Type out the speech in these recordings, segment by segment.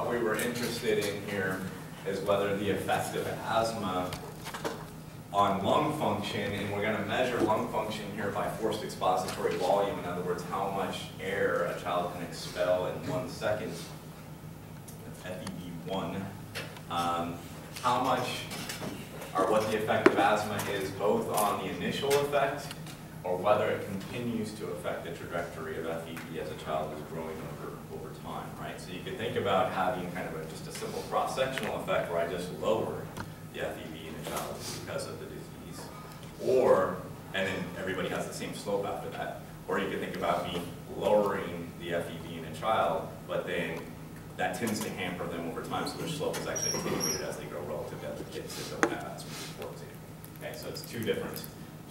what we were interested in here is whether the effect of asthma on lung function, and we're going to measure lung function here by forced expository volume. In other words, how much air a child can expel in 1 second. That's FEV1. How much, or what the effect of asthma is both on the initial effect or whether it continues to affect the trajectory of FEV as a child is growing over time, right? So you could think about having kind of just a simple cross-sectional effect where I just lower the FEV in a child because of the disease. Or, and then everybody has the same slope after that. Or you could think about me lowering the FEV in a child, but then that tends to hamper them over time, so their slope is actually attenuated as they grow relative to other kids that don't have asthma, for example. Okay, so it's two different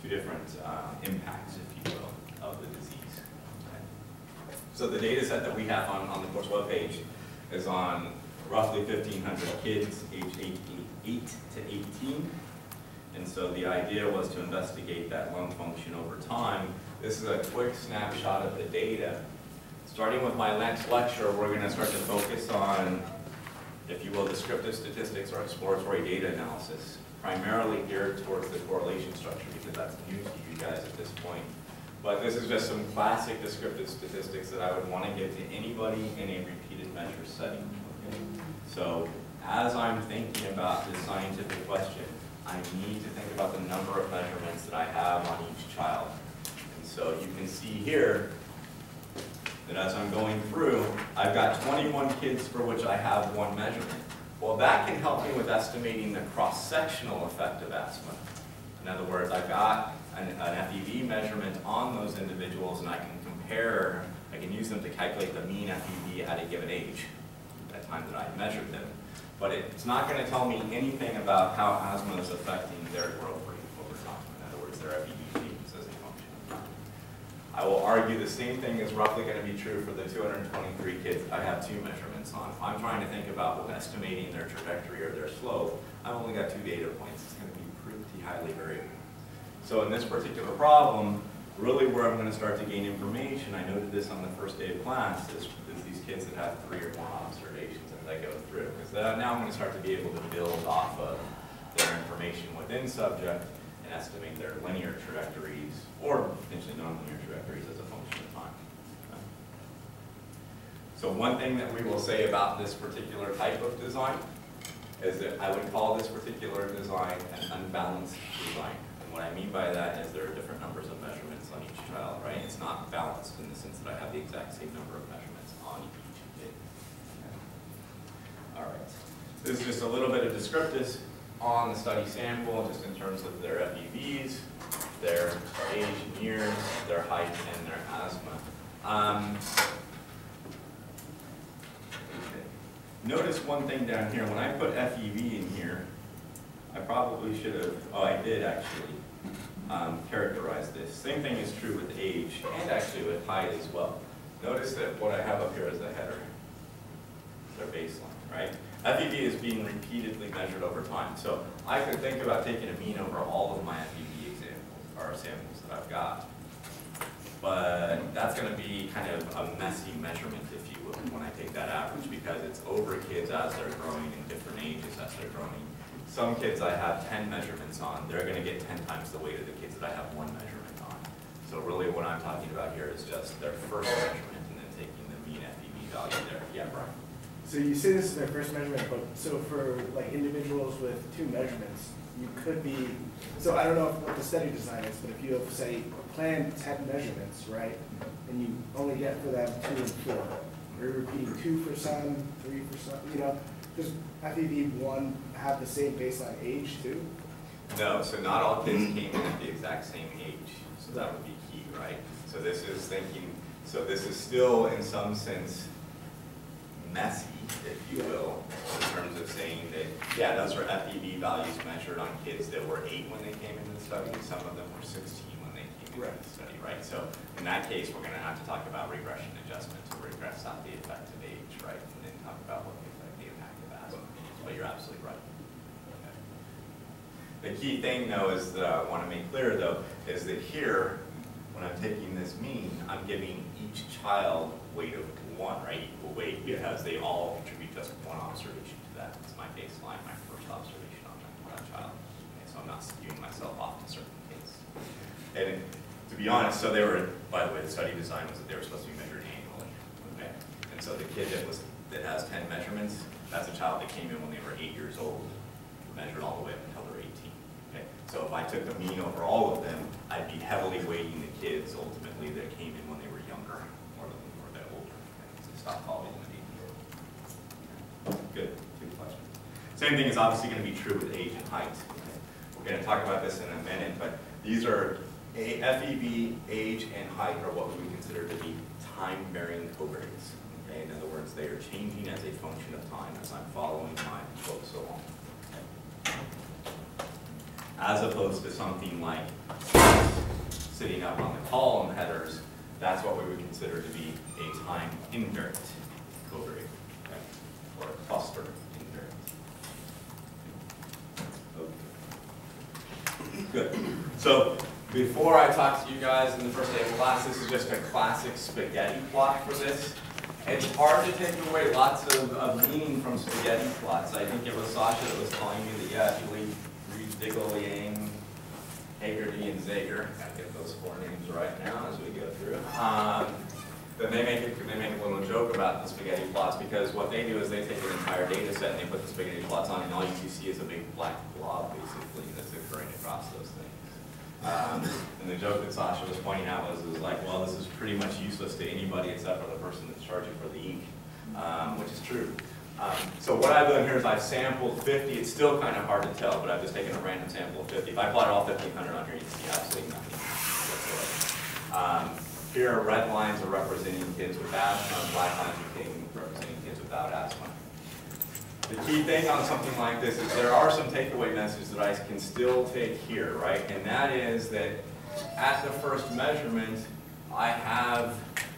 impacts, if you will, of the disease. Okay. So the data set that we have on the course webpage is on roughly 1,500 kids aged 8 to 18. And so the idea was to investigate that lung function over time. This is a quick snapshot of the data. Starting with my next lecture, we're going to start to focus on, if you will, descriptive statistics or exploratory data analysis, primarily geared towards the correlation structure because that's new to you guys at this point. But this is just some classic descriptive statistics that I would want to give to anybody in a repeated measure setting. Okay? So as I'm thinking about this scientific question, I need to think about the number of measurements that I have on each child. And so you can see here that as I'm going through, I've got 21 kids for which I have one measurement. Well, that can help me with estimating the cross-sectional effect of asthma. In other words, I've got an FEV measurement on those individuals, and I can compare, I can use them to calculate the mean FEV at a given age, at the time that I measured them. But it's not going to tell me anything about how asthma is affecting their growth rate over time. In other words, their FEV changes as a function of time. I will argue the same thing is roughly going to be true for the 223 kids I have two measurements on. If I'm trying to think about estimating their trajectory or their slope, I've only got 2 data points. It's going to be pretty highly variable. So in this particular problem, really where I'm going to start to gain information, I noted this on the first day of class, is these kids that have 3 or more observations as I go through. Because now I'm going to start to be able to build off of their information within subject and estimate their linear trajectories or potentially nonlinear trajectories as a function of time. Okay. So one thing that we will say about this particular type of design is that I would call this particular design an unbalanced design. And what I mean by that is there are different numbers of measurements on each child, right? It's not balanced in the sense that I have the exact same number of measurements on each kid. Okay. All right. This is just a little bit of descriptives on the study sample, just in terms of their FEVs, their age and years, their height, and their asthma. Notice one thing down here. When I put FEV in here, I probably should have, oh, I did actually characterize this. Same thing is true with age and actually with height as well. Notice that what I have up here is the header, their baseline, right? FEV is being repeatedly measured over time. So I could think about taking a mean over all of my FEV examples, or samples that I've got. But that's going to be kind of a messy measurement, if you will, when I take that average, because it's over kids as they're growing in different ages as they're growing. Some kids I have 10 measurements on, they're going to get 10 times the weight of the kids that I have 1 measurement on. So really what I'm talking about here is just their first measurement and then taking the mean FEV value there. Yeah, Brian? So you say this is their first measurement, but so for like individuals with 2 measurements, you could be, so I don't know what the study design is, but if you have, say, planned 10 measurements, right, and you only get for them 2 and 4, are you repeating 2 for some, 3 for some, you know, does FEV1 have the same baseline age too? No, so not all kids came in at the exact same age, so that would be key, right? So this is thinking, so this is still in some sense messy, if you will, in terms of saying that, yeah, those are FEV values measured on kids that were 8 when they came into the study, and some of them were 16 when they came into the study, right? So in that case, we're going to have to talk about regression adjustment to regress out the effect of age, right? And then talk about what the effect, the impact of asthma. But you're absolutely right. Okay. The key thing, though, is that I want to make clear, though, is that here, when I'm taking this mean, I'm giving each child weight of 1, right? Equal weight, because they all contribute just one observation to that. It's my baseline, my first observation on that child. Okay, so I'm not skewing myself off to certain kids. And to be honest, so they were, by the way, the study design was that they were supposed to be measured annually. Okay? And so the kid that has 10 measurements, that's a child that came in when they were 8 years old, measured all the way up until they're 18. Okay? So if I took the mean over all of them, I'd be heavily weighting the kids ultimately that came in when they were younger, more than when they were a bit older. Okay? So stop following them at 8 years old. Good question. Same thing is obviously going to be true with age and height. Okay? We're going to talk about this in a minute, but these are FEV, age, and height are what we would consider to be time-varying covariates. Okay? In other words, they are changing as a function of time as I'm following my folks along. Okay? As opposed to something like sitting up on the column headers, that's what we would consider to be a time-invariant covariate, okay? Or a cluster invariant. Okay. Good. So before I talk to you guys in the first day of class, this is just a classic spaghetti plot for this. It's hard to take away lots of meaning from spaghetti plots. I think it was Sasha that was telling me that, yeah, if you read Diggle, Yang, Hagerty, and Zager, gotta get those 4 names right now as we go through, then they make a little joke about the spaghetti plots, because what they do is they take an entire data set and they put the spaghetti plots on, and all you see is a big black blob, basically, that's occurring across those things. And the joke that Sasha was pointing out was like, well, this is pretty much useless to anybody except for the person that's charging for the ink, which is true. So what I've done here is I've sampled 50. It's still kind of hard to tell, but I've just taken a random sample of 50. If I plotted all 1,500 on here, you can see absolutely nothing whatsoever. Here, red lines are representing kids with asthma, black lines are representing kids without asthma. The key thing on something like this is there are some takeaway messages that I can still take here, right? And that is that at the first measurement, I have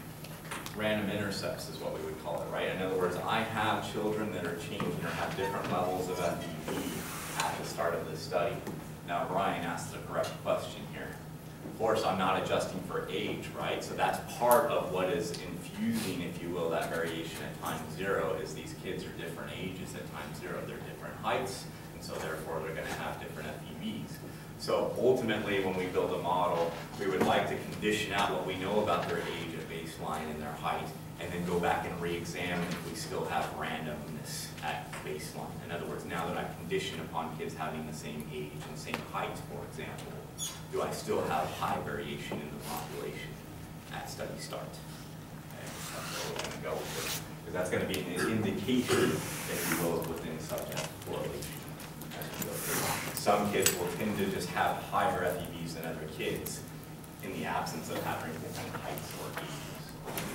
random intercepts is what we would call it, right? In other words, I have children that are changing or have different levels of FEV at the start of this study. Now, Brian asked the correct question here. Of course, I'm not adjusting for age, right? So that's part of what is infusing, if you will, that variation at time 0 is these kids are different ages at time 0. They're different heights, and so therefore they're going to have different FEVs. So ultimately, when we build a model, we would like to condition out what we know about their age at baseline and their height, and then go back and re-examine if we still have randomness at baseline. In other words, now that I've conditioned upon kids having the same age and same height, for example, do I still have high variation in the population at study start? Okay, that's where we're going to go with it. Because that's going to be an indication, if you will, within subject correlation. Some kids will tend to just have higher FEVs than other kids in the absence of having different heights or ages.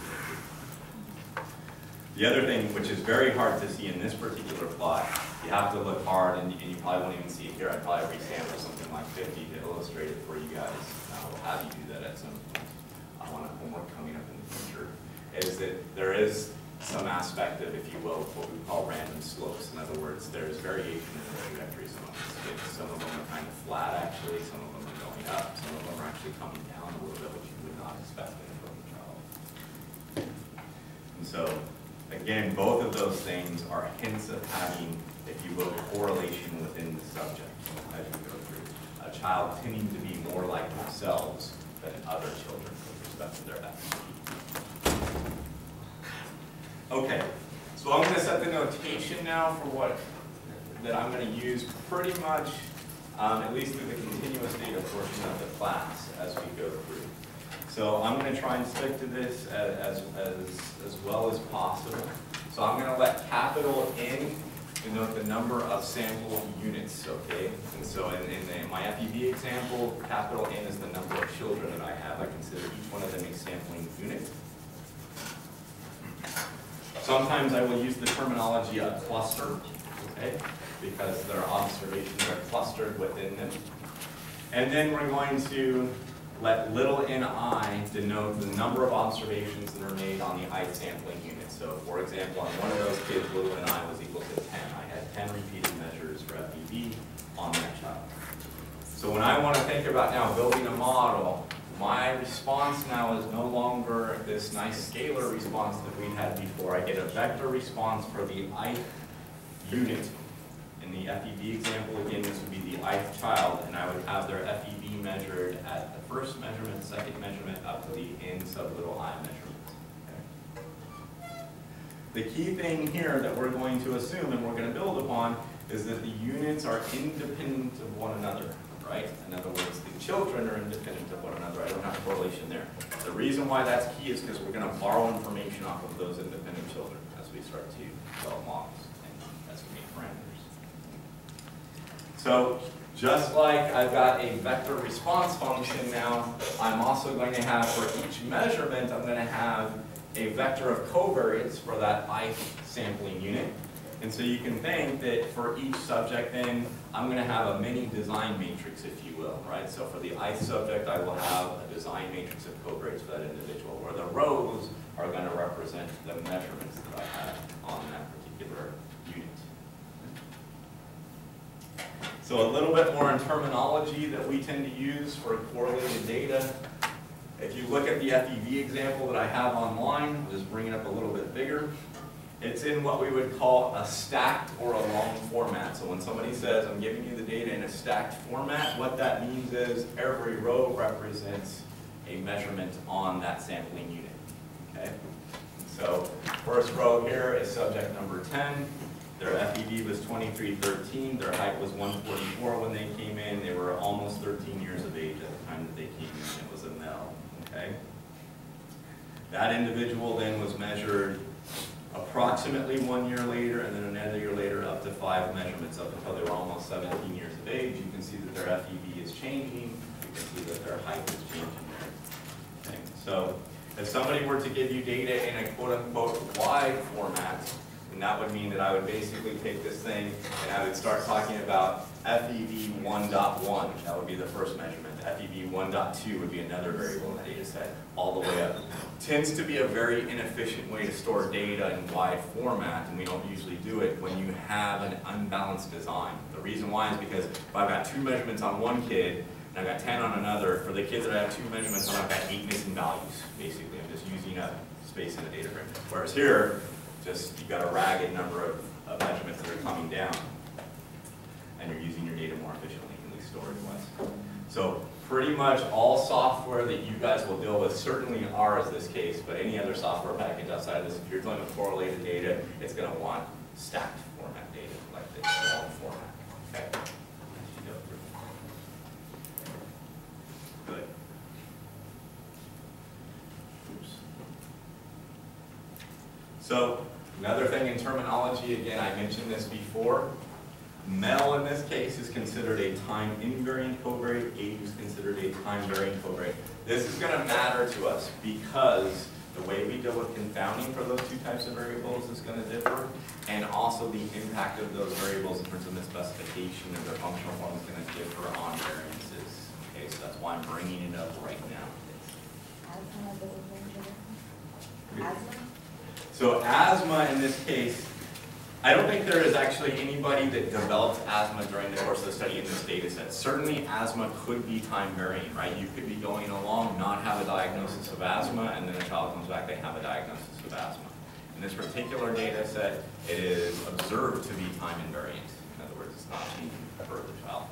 The other thing, which is very hard to see in this particular plot, you have to look hard, and you probably won't even see it here. I'd probably resample something like 50 to illustrate it for you guys. We'll have you do that at some point. I want homework coming up in the future. Is that there is some aspect of, if you will, what we call random slopes. In other words, there's variation in the trajectories among these kids. Some of them are kind of flat, actually. Some of them are going up. Some of them are actually coming down a little bit, which you would not expect in a growing child. And so, again, both of those things are hints of having, if you will, correlation within the subject as you go through. A child tending to be more like themselves than other children with respect to their FEV. Okay, so I'm going to set the notation now for what that I'm going to use pretty much, at least through the continuous data portion of the class as we go through. So I'm going to try and stick to this as well as possible. So I'm going to let capital N denote the number of sample units, okay? And so in my FEV example, capital N is the number of children that I have. I consider each one of them a sampling unit. Sometimes I will use the terminology of cluster, okay? Because their observations are clustered within them. And then we're going to let little ni denote the number of observations that are made on the ith sampling unit. So for example, on one of those kids, little ni was equal to 10. I had 10 repeated measures for FEV on that child. So when I want to think about now building a model my response now is no longer this nice scalar response that we had before. I get a vector response for the ith unit. In the FEV example, again, this would be the ith child, and I would have their FEV measured at the first measurement, second measurement, up to the n sub little I measurement. Okay. The key thing here that we're going to assume and we're going to build upon is that the units are independent of one another, right? In other words, the children are independent of one another. I don't have a correlation there. The reason why that's key is because we're going to borrow information off of those independent children as we start to develop models and estimate parameters. So just like I've got a vector response function now, I'm also going to have for each measurement, I'm going to have a vector of covariates for that ith sampling unit. And so you can think that for each subject then, I'm going to have a mini design matrix, if you will, right? So for the ith subject, I will have a design matrix of covariates for that individual, where the rows are going to represent the measurements that I have on that particular unit. So a little bit more in terminology that we tend to use for correlated data. If you look at the FEV example that I have online, I'll just bring it up a little bit bigger. It's in what we would call a stacked or a long format. So when somebody says, I'm giving you the data in a stacked format, what that means is every row represents a measurement on that sampling unit. Okay? So first row here is subject number 10. Their FEV was 2313. Their height was 144 when they came in. They were almost 13 years of age at the time that they came in. It was a male. Okay? That individual then was measured approximately 1 year later, and then another year later up to 5 measurements up until they were almost 17 years of age. You can see that their FEV is changing. You can see that their height is changing there. Okay. So if somebody were to give you data in a quote-unquote wide format, and that would mean that I would basically take this thing and I would start talking about FEV 1.1. That would be the first measurement. FEV 1.2 would be another variable in the data set, all the way up. Tends to be a very inefficient way to store data in wide format, and we don't usually do it when you have an unbalanced design. The reason why is because if I've got 2 measurements on one kid, and I've got 10 on another, for the kids that I have 2 measurements on, I've got 8 missing values, basically. I'm just using up space in the data frame. Whereas here, just you've got a ragged number of measurements that are coming down, and you're using your data more efficiently, at least storage-wise. So pretty much all software that you guys will deal with, certainly R is this case, but any other software package outside of this, if you're dealing with correlated data, it's going to want stacked format data, like this long format. Okay. Good. Oops. So another thing in terminology, again, I mentioned this before. Mel in this case is considered a time invariant covariate, age is considered a time variant covariate. This is going to matter to us because the way we deal with confounding for those 2 types of variables is going to differ, and also the impact of those variables in terms of misspecification of their functional form is going to differ on variances. Okay, so that's why I'm bringing it up right now. Asthma? So asthma in this case, I don't think there is actually anybody that developed asthma during the course of the study in this data set. Certainly asthma could be time varying, right? You could be going along, not have a diagnosis of asthma, and then a child comes back, they have a diagnosis of asthma. In this particular data set, it is observed to be time invariant. In other words, it's not changing for the child.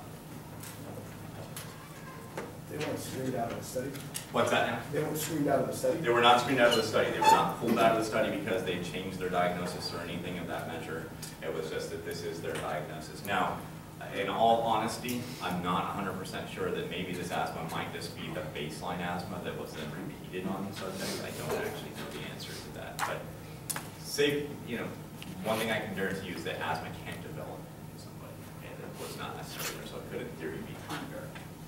They weren't screened out of the study? What's that now? They weren't screened out of the study? They were not screened out of the study. They were not pulled out of the study because they changed their diagnosis or anything of that measure. It was just that this is their diagnosis. Now, in all honesty, I'm not 100% sure that maybe this asthma might just be the baseline asthma that was then repeated on the subject. I don't actually know the answer to that. But say, you know, one thing I can guarantee you is that asthma can't develop in somebody. And it was not necessarily there, so it could in theory be time variant.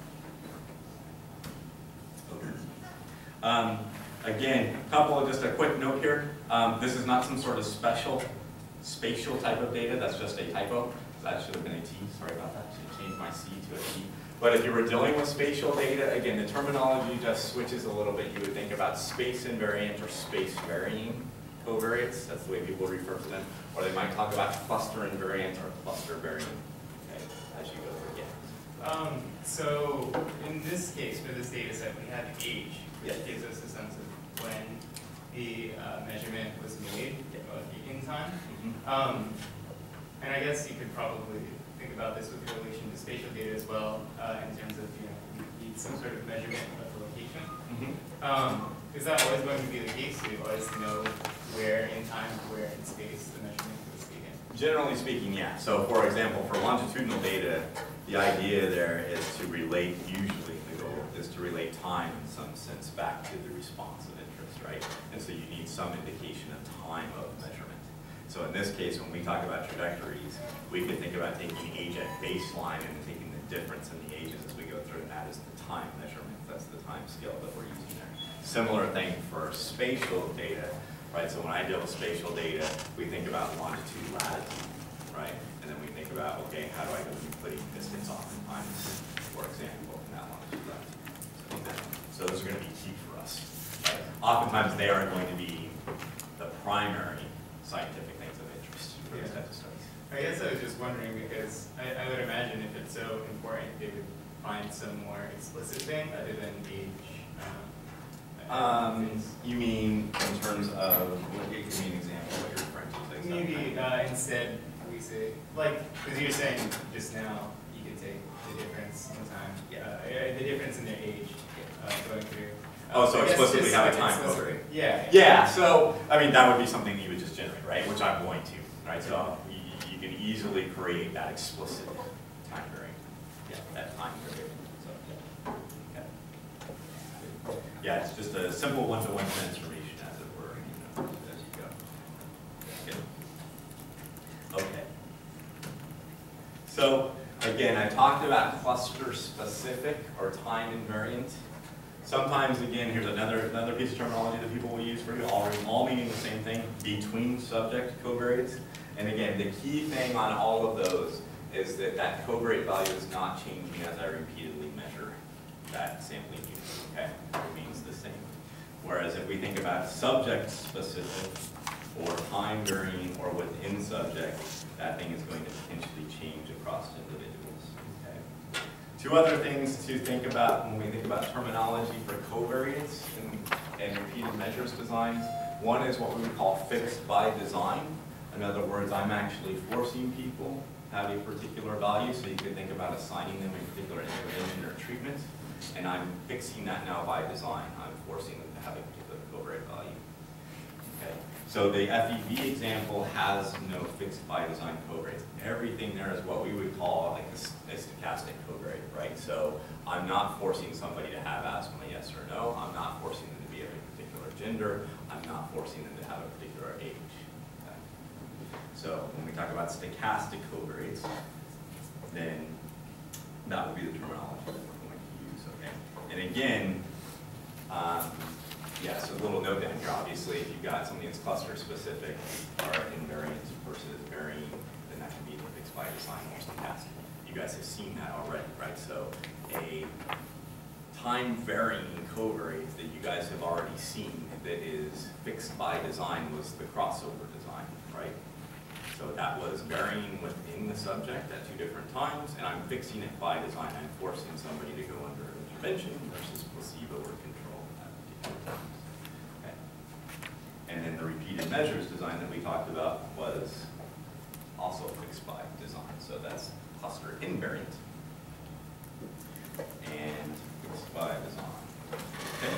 Again, just a quick note here. This is not some sort of special spatial type of data. That's just a typo. That should have been a T. Sorry about that. I should change my C to a T. But if you were dealing with spatial data, again, the terminology just switches a little bit. You would think about space invariant or space varying covariates. That's the way people refer to them. Or they might talk about cluster invariant or cluster variant, okay, as you go through. Yeah. So in this case, for this data set, we had age, which Yes. gives us a sense of when the measurement was made in time. And I guess you could probably think about this with relation to spatial data as well, in terms of, you need some sort of measurement of the location. Is that always going to be the case? Do you always know where in time, where in space the measurement was taken? Generally speaking, yeah. So for example, for longitudinal data, the idea there is to relate, usually the goal is to relate time in some sense back to the response of interest, right? And so you need some indication of time of measurement. So in this case, when we talk about trajectories, we could think about taking age at baseline and taking the difference in the ages as we go through, and that is the time measurement. That's the time scale that we're using there. Similar thing for spatial data, right? So when I deal with spatial data, we think about longitude, latitude, right? And then we think about, okay, how do I go from putting distance oftentimes, for example, in that longitude, latitude. So those are going to be key for us, right? Oftentimes they are going to be the primary scientific things of interest for these types of studies. I guess I was just wondering because I would imagine if it's so important, they would find some more explicit thing other than age. You mean in terms of, give me an example of what you're referring to? Maybe instead we say, like, because you're saying just now, you could take the difference in time, the difference in their age going through. Oh, so I guess explicitly just have a like time explicit. code rate. Yeah. Yeah, so, I mean, that would be something you would just generate, right? Which I'm going to, right? So you can easily create that explicit time variant. Yeah, that time variant. So, yeah. Okay. Yeah, it's just a simple one-to-one transformation, as it were, as you go. Okay. So, again, I talked about cluster-specific or time invariant. Sometimes, again, here's another piece of terminology that people will use for you, all meaning the same thing, between subject covariates. And again, the key thing on all of those is that that covariate value is not changing as I repeatedly measure that sampling unit, okay? It remains the same. Whereas if we think about subject-specific or time varying or within subject, that thing is going to potentially change across individuals, okay? Two other things to think about when we think about terminology for covariates and repeated measures designs. One is what we would call fixed by design. In other words, I'm actually forcing people to have a particular value, so you could think about assigning them a particular intervention or treatment, and I'm fixing that now by design. I'm forcing them to have a particular covariate value. Okay. So the FEV example has no fixed by design covariates. Everything there is what we would call like a stochastic covariate, right? So I'm not forcing somebody to have asthma, yes or no. I'm not forcing them to be of a particular gender. I'm not forcing them to have a particular age. Okay. So when we talk about stochastic covariates, then that would be the terminology that we're going to use, okay? And again, yeah, so a little note down here, obviously, if you've got something that's cluster specific or invariant versus varying, then that can be fixed by design or stochastic. You guys have seen that already, right? So a time varying covariate that you guys have already seen that is fixed by design was the crossover design, right? So that was varying within the subject at two different times, and I'm fixing it by design. I'm forcing somebody to go under an intervention versus placebo or control at particular times. Okay. And then the repeated measures design that we talked about was also fixed by design. So that's cluster invariant and fixed by design. Okay.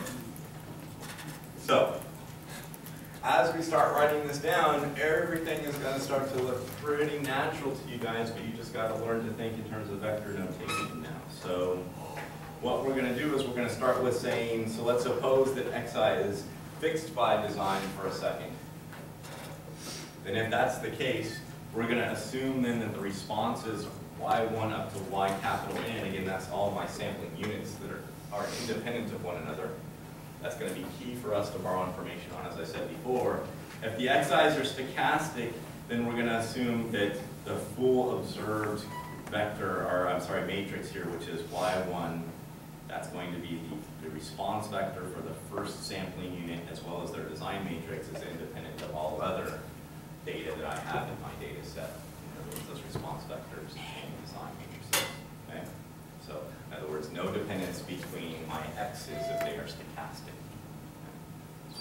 So as we start writing this down, everything is going to start to look pretty natural to you guys, but you just got to learn to think in terms of vector notation now. So what we're going to do is we're going to start with saying, so let's suppose that xi is fixed by design for a second. Then if that's the case, we're going to assume then that the response is y1 up to y capital N. Again, that's all my sampling units that are independent of one another. That's going to be key for us to borrow information on, as I said before. If the xi's are stochastic, then we're going to assume that the full observed vector, or I'm sorry, matrix here, which is y1, that's going to be the response vector for the first sampling unit, as well as their design matrix is independent of all other data that I have in my data set. In other words, those response vectors and design matrices. Okay? So in other words, no dependence between my x's if they are stochastic. So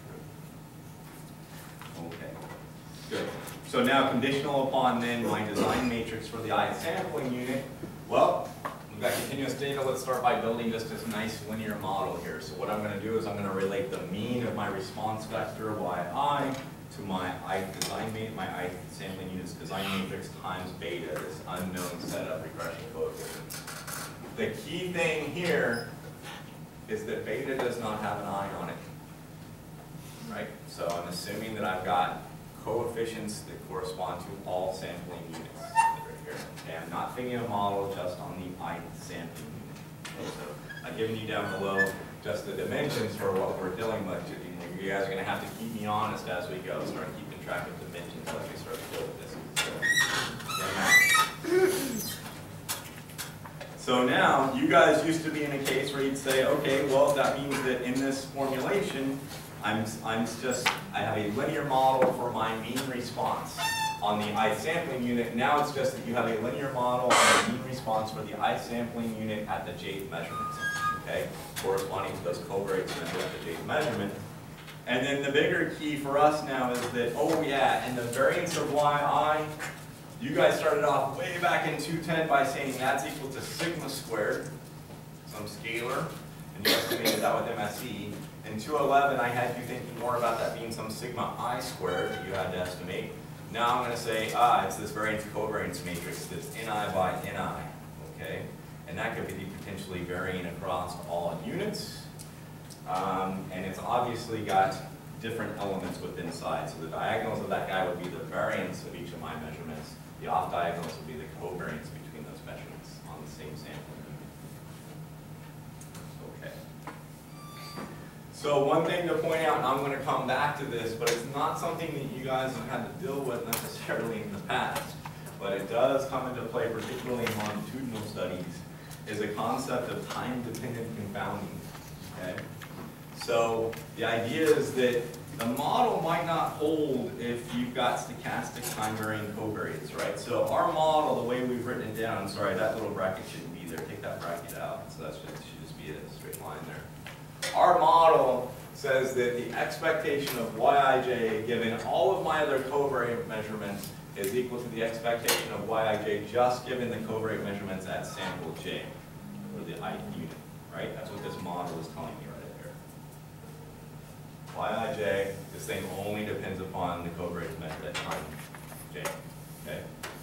going through. Okay, good. So now conditional upon then my design matrix for the ith sampling unit. Well, we've got continuous data. Let's start by building just this nice linear model here. So what I'm going to do is I'm going to relate the mean of my response vector yi to my my ith sampling unit's design matrix times beta, this unknown set of regression coefficients. The key thing here is that beta does not have an I on it, right? So I'm assuming that I've got coefficients that correspond to all sampling units right here. Okay, I'm not thinking a model just on the ith sampling unit. Okay, so I've given you down below just the dimensions for what we're dealing with. You guys are going to have to keep me honest as we go. Start keeping track of dimensions as we start to deal with this. So now, you guys used to be in a case where you'd say, okay, well, that means that in this formulation, I have a linear model for my mean response on the ith sampling unit. Now it's just that you have a linear model and a mean response for the ith sampling unit at the jth measurement, okay, corresponding to those covariates measured at the jth measurement. And then the bigger key for us now is that, oh yeah, and the variance of yi, you guys started off way back in 210 by saying that's equal to sigma squared, some scalar, and you estimated that with MSE. In 211, I had you thinking more about that being some sigma I squared that you had to estimate. Now I'm going to say, it's this variance covariance matrix, this Ni by Ni, okay? And that could be potentially varying across all units. And it's obviously got different elements within inside. So the diagonals of that guy would be the variance of each of my measurements. The off diagonals would be the covariance between those measurements on the same sample unit. Okay. So one thing to point out, and I'm going to come back to this, but it's not something that you guys have had to deal with necessarily in the past, but it does come into play, particularly in longitudinal studies, is a concept of time-dependent confounding. Okay? So the idea is that the model might not hold if you've got stochastic time-varying covariates, right? So our model, the way we've written it down, sorry, that little bracket shouldn't be there. Take that bracket out. So that should just be a straight line there. Our model says that the expectation of Yij given all of my other covariate measurements is equal to the expectation of Yij just given the covariate measurements at sample j, or the ith unit, right? That's what this model is telling me right there. Yij, this thing only depends upon the covariates measured at time j, okay?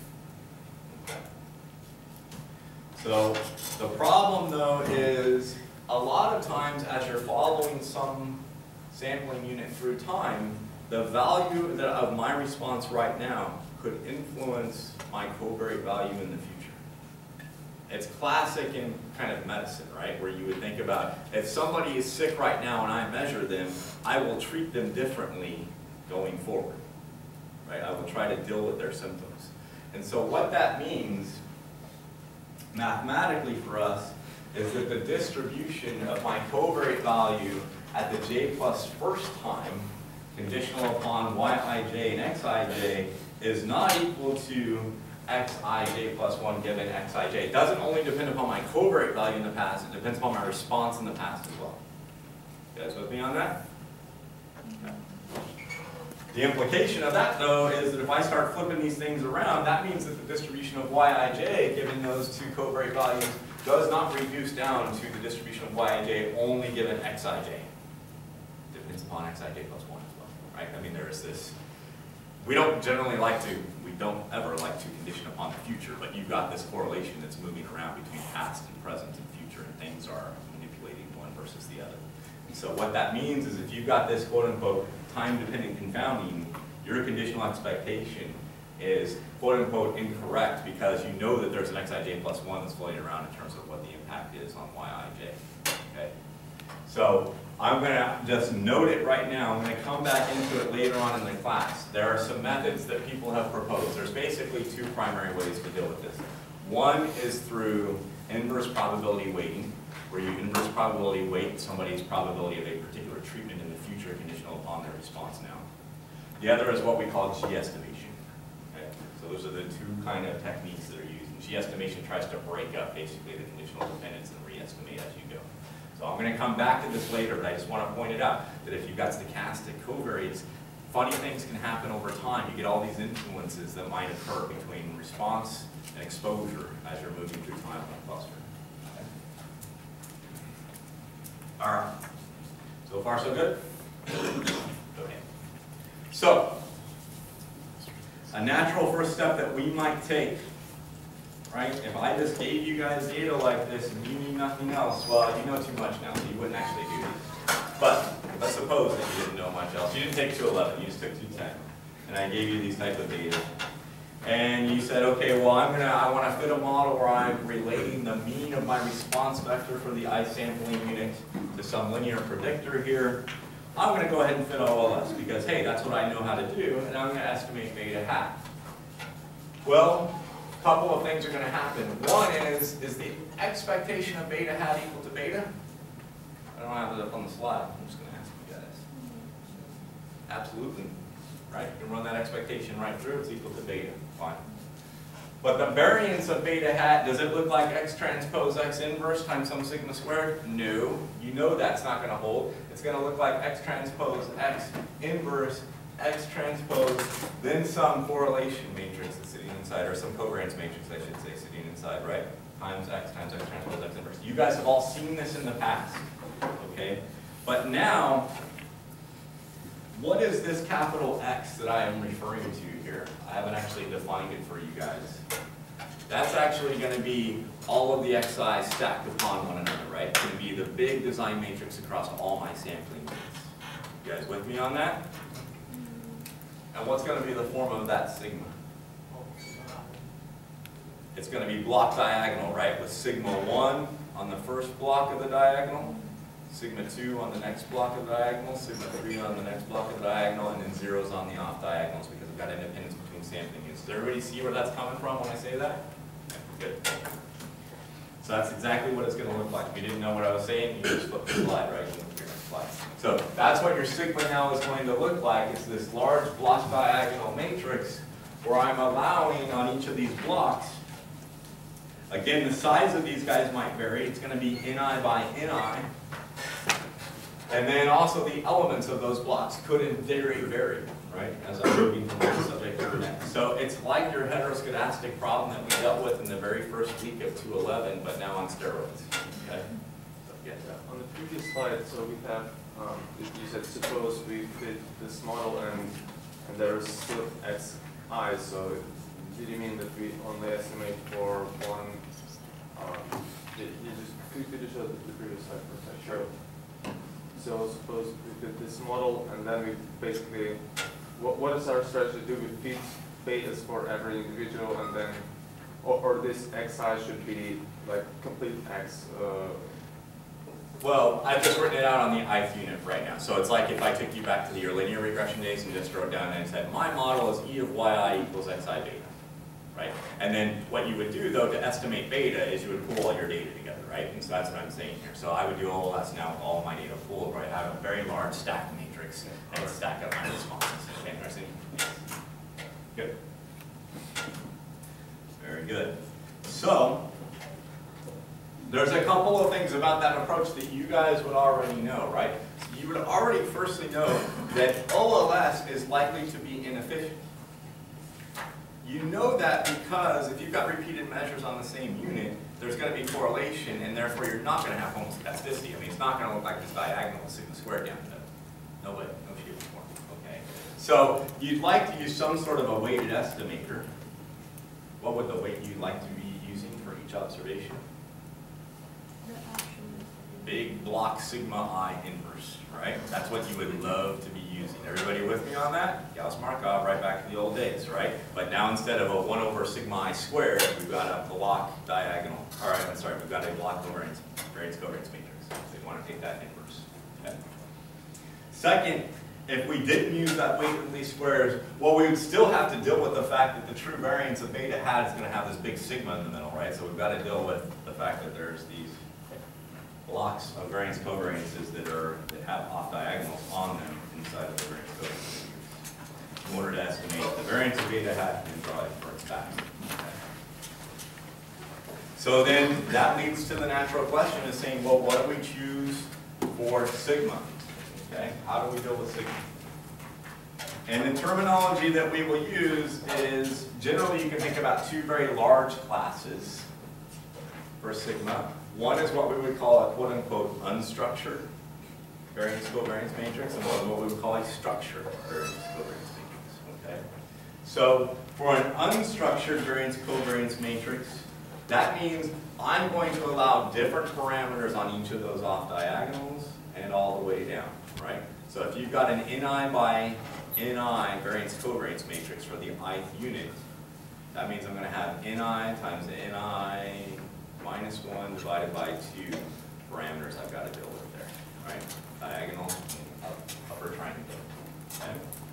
So the problem though is a lot of times as you're following some sampling unit through time, the value of my response right now could influence my covariate value in the future. It's classic in kind of medicine, right? Where you would think about, if somebody is sick right now and I measure them, I will treat them differently going forward, right? I will try to deal with their symptoms. And so what that means mathematically for us is that the distribution of my covariate value at the j plus first time, conditional upon Yij and Xij, is not equal to Xij plus 1 given Xij. It doesn't only depend upon my covariate value in the past, it depends upon my response in the past as well. You guys with me on that? Okay. The implication of that, though, is that if I start flipping these things around, that means that the distribution of Yij, given those two covariate values, does not reduce down to the distribution of Yij only given Xij. Depends upon Xij plus 1 as well, right? I mean, there is this, we don't ever like to condition upon the future, but you've got this correlation that's moving around between past and present and future, and things are manipulating one versus the other. And so what that means is if you've got this quote-unquote time-dependent confounding, your conditional expectation is quote-unquote incorrect because you know that there's an Xij plus 1 that's floating around in terms of what the impact is on Yij. Okay? So I'm going to just note it right now. I'm going to come back into it later on in the class. There are some methods that people have proposed. There's basically two primary ways to deal with this. One is through inverse probability weighting, where you inverse probability weight somebody's probability of a particular treatment in the future conditional upon their response now. The other is what we call G estimation. Okay? So those are the two kind of techniques that are used. And G-estimation tries to break up basically the conditional dependence and re-estimate as you go. So I'm going to come back to this later, but I just want to point it out that if you've got stochastic covariates, funny things can happen over time. You get all these influences that might occur between response and exposure as you're moving through time on a cluster. Okay. All right. So far, so good? Okay. So, a natural first step that we might take, right? If I just gave you guys data like this and you knew nothing else, well, you know too much now, so you wouldn't actually do this. But let's suppose that you didn't know much else. You didn't take 211, you just took 210. And I gave you these type of data. And you said, okay, well, I want to fit a model where I'm relating the mean of my response vector for the I-sampling unit to some linear predictor here. I'm going to go ahead and fit OLS because, hey, that's what I know how to do, and I'm going to estimate beta hat. Well, a couple of things are going to happen. One is the expectation of beta hat equal to beta? I don't have it up on the slide. I'm just going to ask you guys. Absolutely. Right? You can run that expectation right through. It's equal to beta. Fine. But the variance of beta hat, does it look like x transpose x inverse times some sigma squared? No. You know that's not going to hold. It's going to look like x transpose x inverse x transpose, then some correlation matrix that's sitting inside, or some covariance matrix, I should say, sitting inside, right? Times x transpose x inverse. You guys have all seen this in the past. Okay? But now, what is this capital X that I am referring to here? I haven't actually defined it for you guys. That's actually going to be all of the xi's stacked upon one another, right? It's going to be the big design matrix across all my sampling units. You guys with me on that? And what's going to be the form of that sigma? It's going to be block diagonal, right? With sigma 1 on the first block of the diagonal, sigma 2 on the next block of the diagonal, sigma 3 on the next block of the diagonal, and then zeros on the off diagonals because we've got independence between sampling units. Does everybody see where that's coming from when I say that? Okay, good. So that's exactly what it's going to look like. If you didn't know what I was saying, you just flip the slide, right? You look at your next slide. So that's what your sigma now is going to look like. It's this large block diagonal matrix where I'm allowing on each of these blocks. Again, the size of these guys might vary. It's going to be Ni by Ni. And then also the elements of those blocks could in theory vary, right, as I'm moving from one subject to the next. So it's like your heteroscedastic problem that we dealt with in the very first week of 211, but now on steroids. Okay? So, yeah. On the previous slide, so we have, you said suppose we fit this model and there is still xi, so did you mean that we only estimate for one, could you show the previous slide for a second? Sure. So suppose we did this model, and then we basically, what is our strategy? Do we feed betas for every individual, and then, or this xi should be like complete x? Well, I've just written it out on the ith unit right now. So it's like if I took you back to your linear regression days and just wrote down and said, my model is e of yi equals xi beta, right? And then what you would do, though, to estimate beta is you would pull all your data together, right? And so that's what I'm saying here. So I would do OLS now with all my data pooled, right? I have a very large stack matrix and stack up my responses. Okay, interesting? Good. Very good. So there's a couple of things about that approach that you guys would already know, right? So you would already firstly know that OLS is likely to be inefficient. You know that because if you've got repeated measures on the same unit, there's going to be correlation, and therefore you're not going to have homoscedasticity. I mean, it's not going to look like this diagonal with sigma squared down to no way, no shape or form. Okay. So you'd like to use some sort of a weighted estimator. What would the weight you'd like to be using for each observation? Big block sigma I inverse, right? That's what you would love to be using. Everybody with me on that? Gauss-Markov, right back to the old days, right? But now instead of a 1 over sigma I squared, we've got a block diagonal. All right, I'm sorry, we've got a block covariance matrix. So you want to take that inverse. Okay. Second, if we didn't use that weighted least squares, well, we would still have to deal with the fact that the true variance of beta hat is going to have this big sigma in the middle, right? So we've got to deal with the fact that there's these blocks of variance covariances that have off diagonals on them inside of the variance covariance. in order to estimate the variance of beta hat and draw it for its back. So then that leads to the natural question of saying, well, what do we choose for sigma? Okay, how do we deal with sigma? And the terminology that we will use is, generally you can think about two very large classes for sigma. One is what we would call a quote-unquote unstructured variance covariance matrix, and one is what we would call a structured variance covariance matrix. Okay? So for an unstructured variance covariance matrix, that means I'm going to allow different parameters on each of those off diagonals and all the way down, right? So if you've got an Ni by Ni variance covariance matrix for the ith unit, that means I'm going to have Ni times Ni minus 1 divided by 2 parameters I've got to deal with there, right? Diagonal, upper triangle. Okay?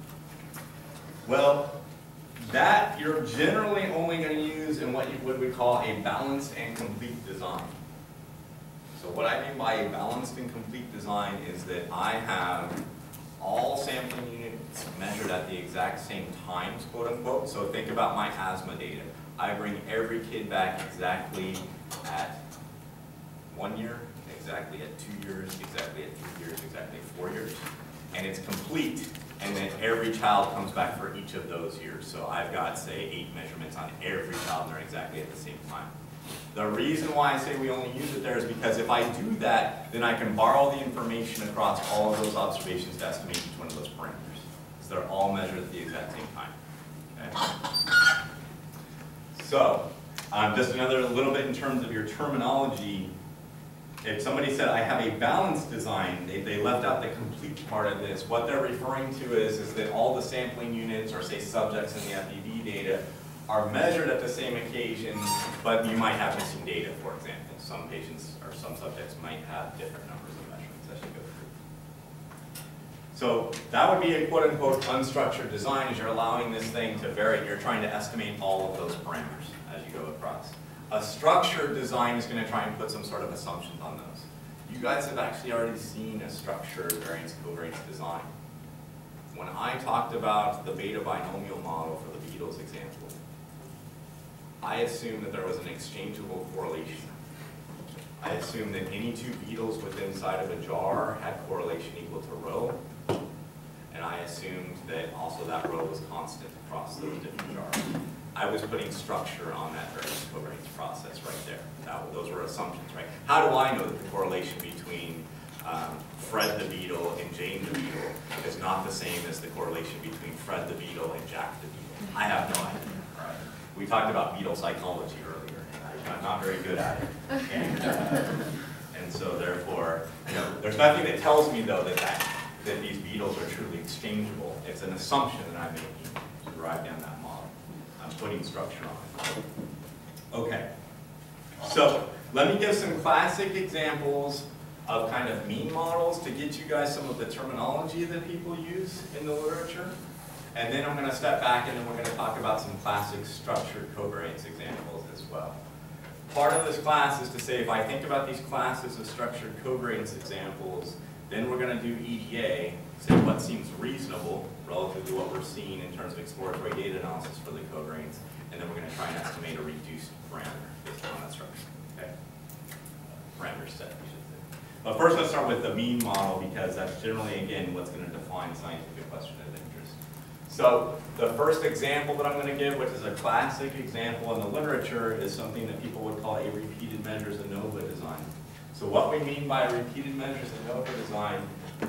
Well, that you're generally only going to use in what we call a balanced and complete design. So what I mean by a balanced and complete design is that I have all sampling units measured at the exact same times, quote unquote. So think about my asthma data. I bring every kid back exactly at 1 year, exactly at 2 years, exactly at 3 years, exactly at 4 years. And it's complete, and then every child comes back for each of those years. So I've got, say, 8 measurements on every child, and they're exactly at the same time. The reason why I say we only use it there is because if I do that, then I can borrow the information across all of those observations to estimate each one of those parameters. So they're all measured at the exact same time. Okay? So, just another little bit in terms of your terminology. If somebody said, I have a balanced design, they left out the complete part of this. What they're referring to is that all the sampling units, or say subjects in the FEV data, are measured at the same occasion, but you might have missing data, for example. Some patients or some subjects might have different numbers of measurements as you go through. So that would be a quote-unquote unstructured design, is you're allowing this thing to vary. You're trying to estimate all of those parameters as you go across. A structured design is going to try and put some sort of assumptions on those. You guys have actually already seen a structured variance covariance design. When I talked about the beta binomial model for the Beatles example, I assumed that there was an exchangeable correlation. I assumed that any two beetles within inside of a jar had correlation equal to rho, and I assumed that also that rho was constant across those different jars. I was putting structure on that variance covariance process right there. Those were assumptions, right? How do I know that the correlation between Fred the beetle and Jane the beetle is not the same as the correlation between Fred the beetle and Jack the beetle? I have no idea. Right? We talked about beetle psychology earlier, and I'm not very good at it. And so therefore, there's nothing that tells me though that these beetles are truly exchangeable. It's an assumption that I'm making to drive down that model. I'm putting structure on it. Okay, so let me give some classic examples of kind of mean models to get you guys some of the terminology that people use in the literature. And then I'm going to step back and then we're going to talk about some classic structured covariance examples as well. Part of this class is to say, if I think about these classes of structured covariance examples, then we're going to do EDA, say what seems reasonable relative to what we're seeing in terms of exploratory data analysis for the covariance, and then we're going to try and estimate a reduced parameter based on that structure. Okay? Parameter set, we should say. But first let's start with the mean model, because that's generally, again, what's going to define scientific question of interest. So the first example that I'm going to give, which is a classic example in the literature, is something that people would call a repeated measures ANOVA design. So what we mean by repeated measures ANOVA design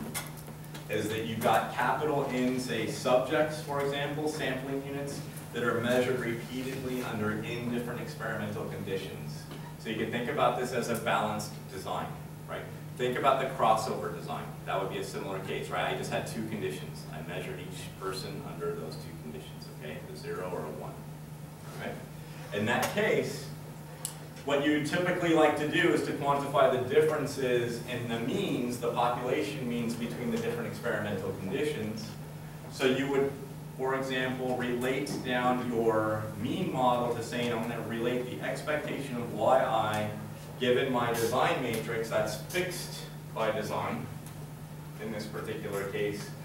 is that you've got capital N, say, subjects, for example, sampling units, that are measured repeatedly under N different experimental conditions. So you can think about this as a balanced design, right? Think about the crossover design. That would be a similar case, right? I just had 2 conditions. I measured each person under those 2 conditions, okay? A 0 or a 1, right? In that case, what you typically like to do is to quantify the differences in the means, the population means between the different experimental conditions. So you would, for example, relate down your mean model to saying, I'm going to relate the expectation of yi given my design matrix that's fixed by design. In this particular case,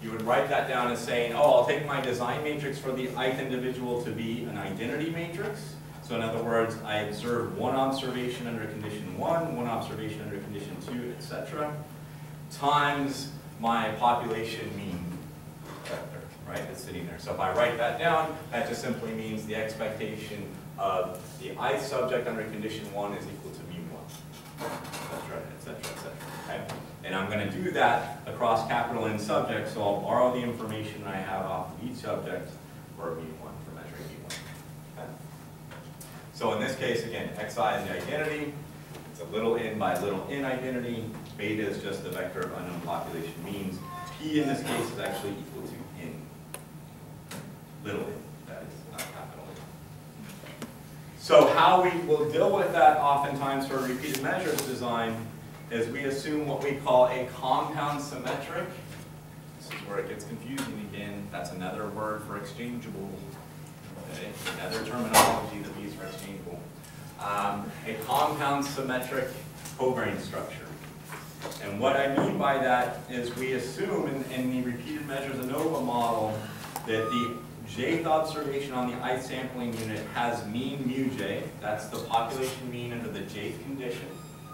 you would write that down as saying, oh, I'll take my design matrix for the ith individual to be an identity matrix. So in other words, I observe one observation under condition 1, one observation under condition 2, etc., times my population mean vector, right, that's sitting there. So if I write that down, that just simply means the expectation of the ith subject under condition 1 is equal to mu1, etc., etc., etc. Okay? And I'm going to do that across capital N subjects, so I'll borrow the information I have off of each subject for mu1, for measuring mu1. Okay? So in this case, again, xi is the identity. It's a little n by little n identity. Beta is just the vector of unknown population means. P in this case is actually equal to n. Little n, that is, not capital N. So how we will deal with that oftentimes for repeated measures design is we assume what we call a compound symmetric. This is where it gets confusing again. That's another word for exchangeable. Okay? Another terminology that we use for exchangeable. A compound symmetric covariance structure. And what I mean by that is we assume in the repeated measures ANOVA model that the jth observation on the ith sampling unit has mean mu j. That's the population mean under the jth condition.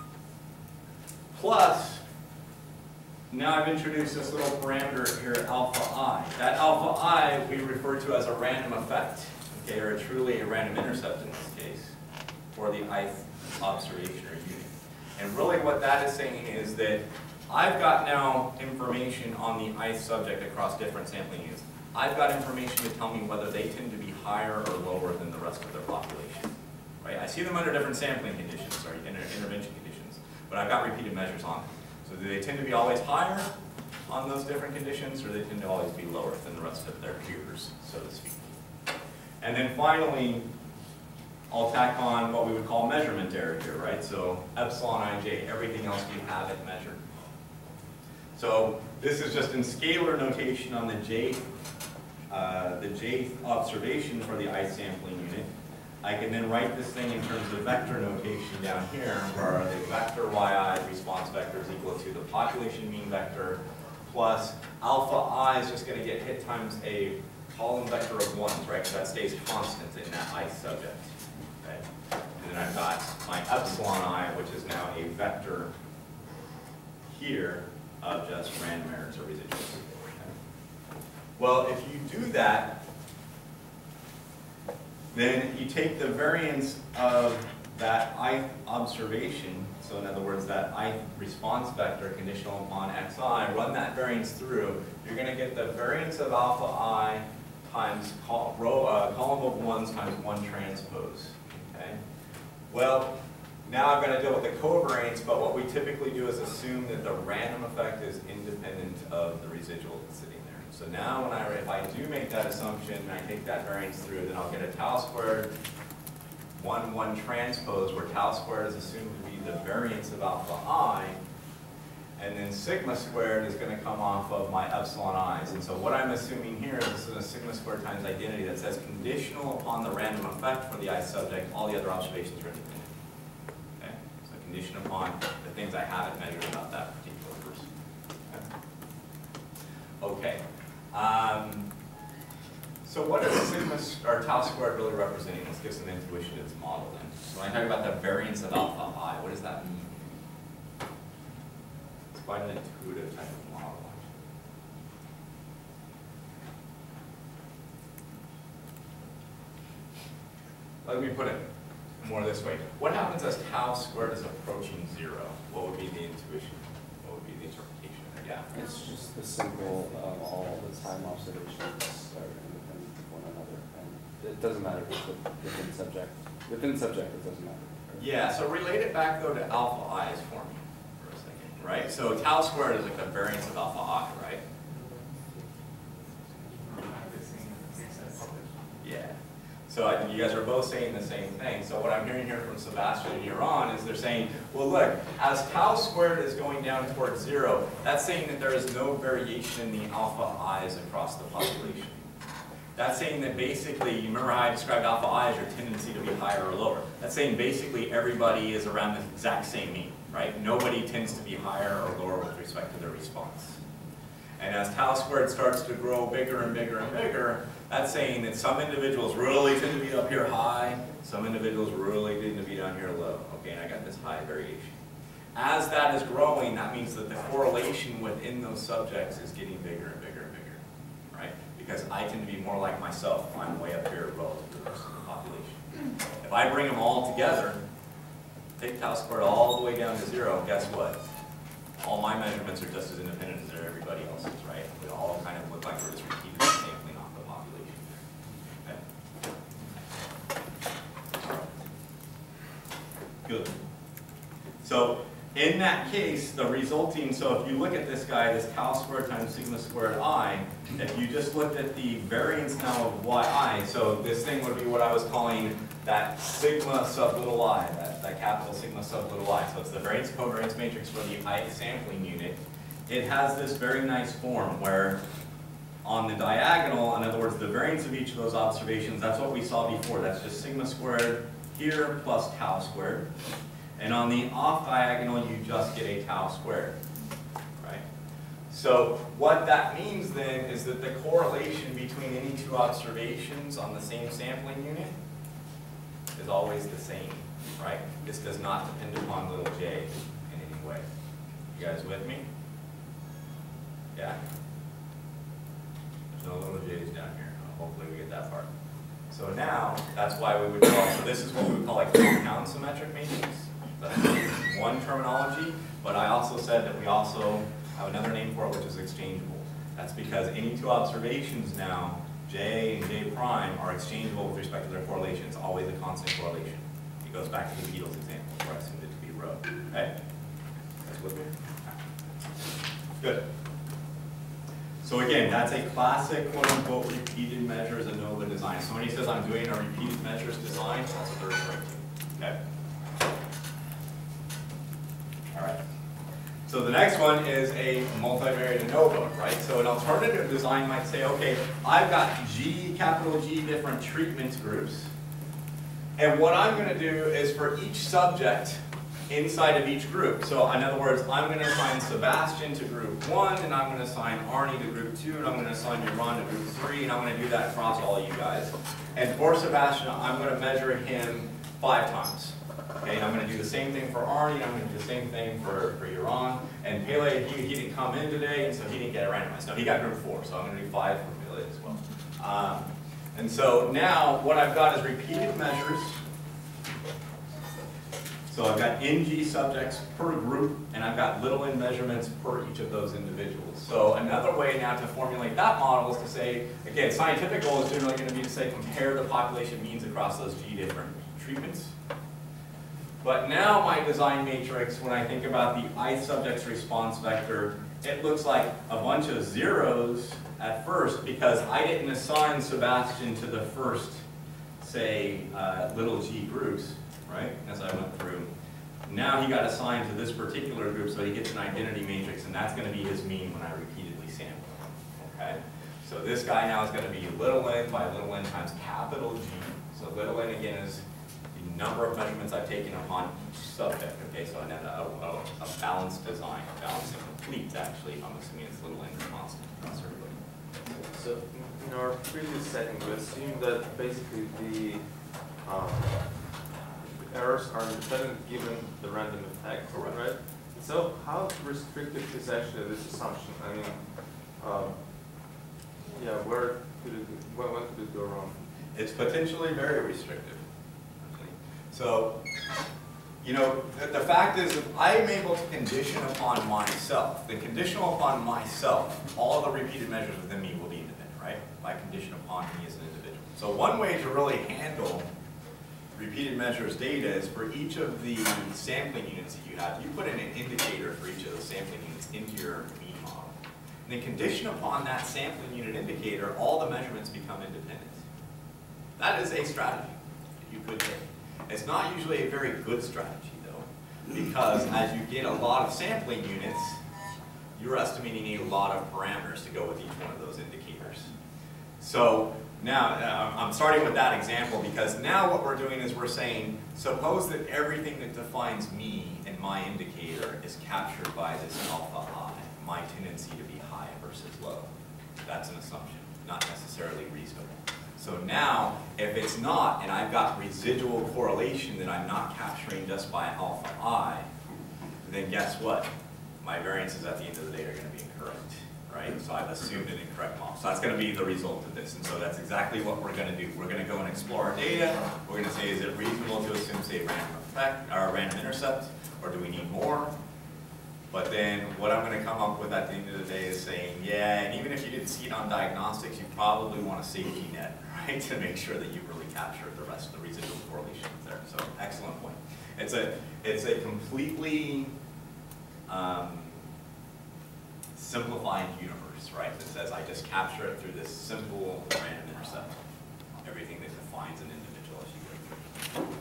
Plus, now I've introduced this little parameter here, alpha I. That alpha I we refer to as a random effect, okay, or truly a random intercept in this case, for the ith observation or unit. And really what that is saying is that I've got now information on the ith subject across different sampling units. I've got information to tell me whether they tend to be higher or lower than the rest of their population. Right? I see them under different sampling conditions, sorry, intervention conditions, but I've got repeated measures on them. So do they tend to be always higher on those different conditions, or do they tend to always be lower than the rest of their peers, so to speak? And then finally, I'll tack on what we would call measurement error here, right? So epsilon ij, everything else we have it measured. So this is just in scalar notation on the jth observation for the ith sampling unit. I can then write this thing in terms of vector notation down here, where the vector yi response vector is equal to the population mean vector plus alpha I is just going to get hit times a column vector of 1s, right? So that stays constant in that ith subject. Okay? And then I've got my epsilon I, which is now a vector here of just random errors or residuals. Okay? Well, if you do that, then you take the variance of that ith observation, so in other words, that ith response vector conditional upon xi, run that variance through, you're going to get the variance of alpha I times column of 1s times 1 transpose. Okay? Well, now I've got to deal with the covariance, but what we typically do is assume that the random effect is independent of the residual that's sitting there. So now if I do make that assumption and I take that variance through, then I'll get a tau squared 1 transpose, where tau squared is assumed to be the variance of alpha I, and then sigma squared is going to come off of my epsilon i's. And so what I'm assuming here is this is a sigma squared times identity that says conditional upon the random effect for the ith subject, all the other observations are independent. Okay? So condition upon the things I haven't measured about that particular person. Okay. So what is sigma or tau squared really representing? Let's give some intuition to its model then. So when I talk about the variance of alpha I, what does that mean? It's quite an intuitive type of model. Let me put it more this way. What happens as tau squared is approaching 0? What would be the intuition? What would be the interpretation? Yeah. It's just the symbol of all the time observations are independent of one another, and it doesn't matter if it's within subject. Within subject, it doesn't matter. Yeah, so relate it back though to alpha i's for me for a second, right? So tau squared is like the variance of alpha I, right? Yeah. So you guys are both saying the same thing. So what I'm hearing here from Sebastian and Yaron is they're saying, well look, as tau squared is going down towards 0, that's saying that there is no variation in the alpha i's across the population. That's saying that basically, you remember how I described alpha I as your tendency to be higher or lower. That's saying basically everybody is around the exact same mean, right? Nobody tends to be higher or lower with respect to their response. And as tau squared starts to grow bigger and bigger and bigger, that's saying that some individuals really tend to be up here high, some individuals really tend to be down here low. Okay, and I got this high variation. As that is growing, that means that the correlation within those subjects is getting bigger and bigger and bigger, right? Because I tend to be more like myself if I'm way up here relative to the rest of the population. If I bring them all together, take tau squared all the way down to 0, guess what? All my measurements are just as independent as everybody else's, right? We all kind of look like we're just repeating the same thing off the population. Okay? Good. So in that case, the resulting, so if you look at this guy, this tau squared times sigma squared I, if you just looked at the variance now of yi, so this thing would be what I was calling that sigma sub little I, that capital sigma sub little I. So it's the variance covariance matrix for the ith sampling unit. It has this very nice form where on the diagonal, in other words, the variance of each of those observations, that's what we saw before. That's just sigma squared here plus tau squared. And on the off diagonal, you just get a tau squared, right? So what that means then is that the correlation between any two observations on the same sampling unit is always the same, right? This does not depend upon little j in any way. You guys with me? Yeah? There's no little j's down here. Hopefully we get that part. So now, that's why we would call, so this is what we would call a compound symmetric matrix. That's one terminology, but I also said that we also have another name for it, which is exchangeable. That's because any two observations now, J and J prime, are exchangeable with respect to their correlation. It's always a constant correlation. It goes back to the Beatles example, where I assumed it to be rho. Okay? That's with me? Good. So again, that's a classic quote-unquote repeated measures ANOVA design. If somebody says I'm doing a repeated measures design, that's what they're referring to. Okay? All right. So the next one is a multivariate ANOVA, right? So an alternative design might say, okay, I've got G, capital G, different treatment groups. And what I'm going to do is for each subject inside of each group. So in other words, I'm going to assign Sebastian to group 1, and I'm going to assign Arnie to group 2, and I'm going to assign Yaron to group 3, and I'm going to do that across all of you guys. And for Sebastian, I'm going to measure him 5 times. Okay, and I'm going to do the same thing for Arnie, and I'm going to do the same thing for Yaron. And Pele, he didn't come in today, and so he didn't get it randomized. No, he got group 4, so I'm going to do 5 for Pele as well. And so now what I've got is repeated measures. So I've got NG subjects per group, and I've got little n measurements per each of those individuals. So another way now to formulate that model is to say, again, scientific goal is generally going to be to say compare the population means across those G different treatments. But now my design matrix, when I think about the ith subject's response vector, it looks like a bunch of zeros at first because I didn't assign Sebastian to the first, say, little g groups, right, as I went through. Now he got assigned to this particular group, so he gets an identity matrix, and that's going to be his mean when I repeatedly sample. Okay? So this guy now is going to be little n by little n times capital G. So little n, again, is the number of measurements I've taken upon each subject. Okay, so a balanced design, balanced and complete, actually, I'm assuming it's little n constant across everybody. So in our previous setting, we assumed that basically the errors are independent given the random effect, correct, right? So how restrictive is actually this assumption? I mean, yeah, when could it go wrong? It's potentially very restrictive. So, you know, the fact is, if I'm able to condition upon myself, then conditional upon myself, all the repeated measures within me will be independent, right? By condition upon me as an individual. So one way to really handle repeated measures data is for each of the sampling units that you have, you put in an indicator for each of those sampling units into your mean model. And then condition upon that sampling unit indicator, all the measurements become independent. That is a strategy that you could take. It's not usually a very good strategy, though, because as you get a lot of sampling units, you're estimating a lot of parameters to go with each one of those indicators. So now, I'm starting with that example because now what we're doing is we're saying, suppose that everything that defines me and my indicator is captured by this alpha I. my tendency to be high versus low. That's an assumption, not necessarily reasonable. So now, if it's not, and I've got residual correlation that I'm not capturing just by alpha I, then guess what? My variances at the end of the day are going to be incorrect, right? So I've assumed an incorrect model. So that's going to be the result of this. And so that's exactly what we're going to do. We're going to go and explore our data. We're going to say, is it reasonable to assume, say, random effect or random intercept, or do we need more? But then what I'm going to come up with at the end of the day is saying, yeah, and even if you didn't see it on diagnostics, you probably want a safety net, right, to make sure that you really capture the rest of the residual correlations there. So excellent point. It's a completely simplified universe, right, that says I just capture it through this simple random intercept, everything that defines an individual as you go through.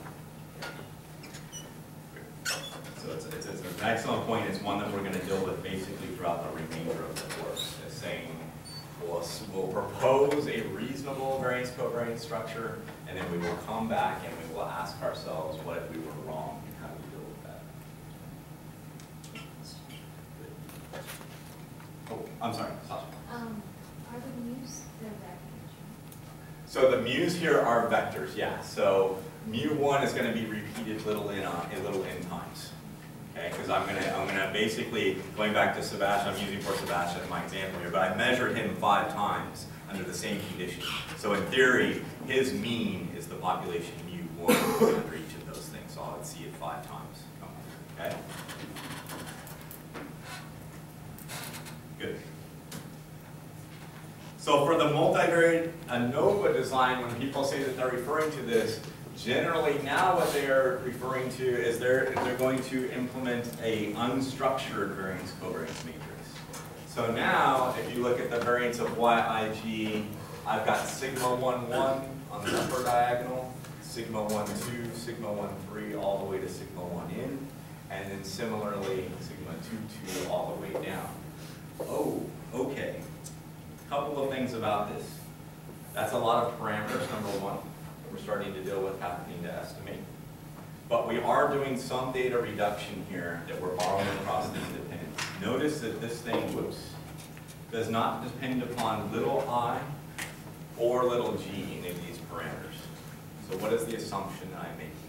So it's an excellent point. It's one that we're going to deal with basically throughout the remainder of the course. It's saying we'll propose a reasonable variance covariance structure, and then we will come back and we will ask ourselves, what if we were wrong, and how do we deal with that? Oh, I'm sorry, Sasha. Are the mu's the vectors? So the mu's here are vectors, yeah. So mu1 is going to be repeated little n times. Okay, because I'm gonna basically, going back to Sebastian, I'm using for Sebastian as my example here, but I measured him 5 times under the same condition. So in theory, his mean is the population mu1 under each of those things. So I would see it 5 times. Okay. Good. So for the multivariate ANOVA design, when people say that they're referring to this, generally now what they're referring to is they're going to implement a unstructured variance covariance matrix. So now, if you look at the variance of YIG, I've got sigma 1, 1 on the upper diagonal, sigma 1, 2, sigma 1, 3, all the way to sigma 1 in, and then similarly, sigma 2, 2, all the way down. Oh, okay. Couple of things about this. That's a lot of parameters, number one. We're starting to deal with having to estimate. But we are doing some data reduction here that we're borrowing across the independence. Notice that this thing, whoops, does not depend upon little I or little g in any of these parameters. So what is the assumption that I'm making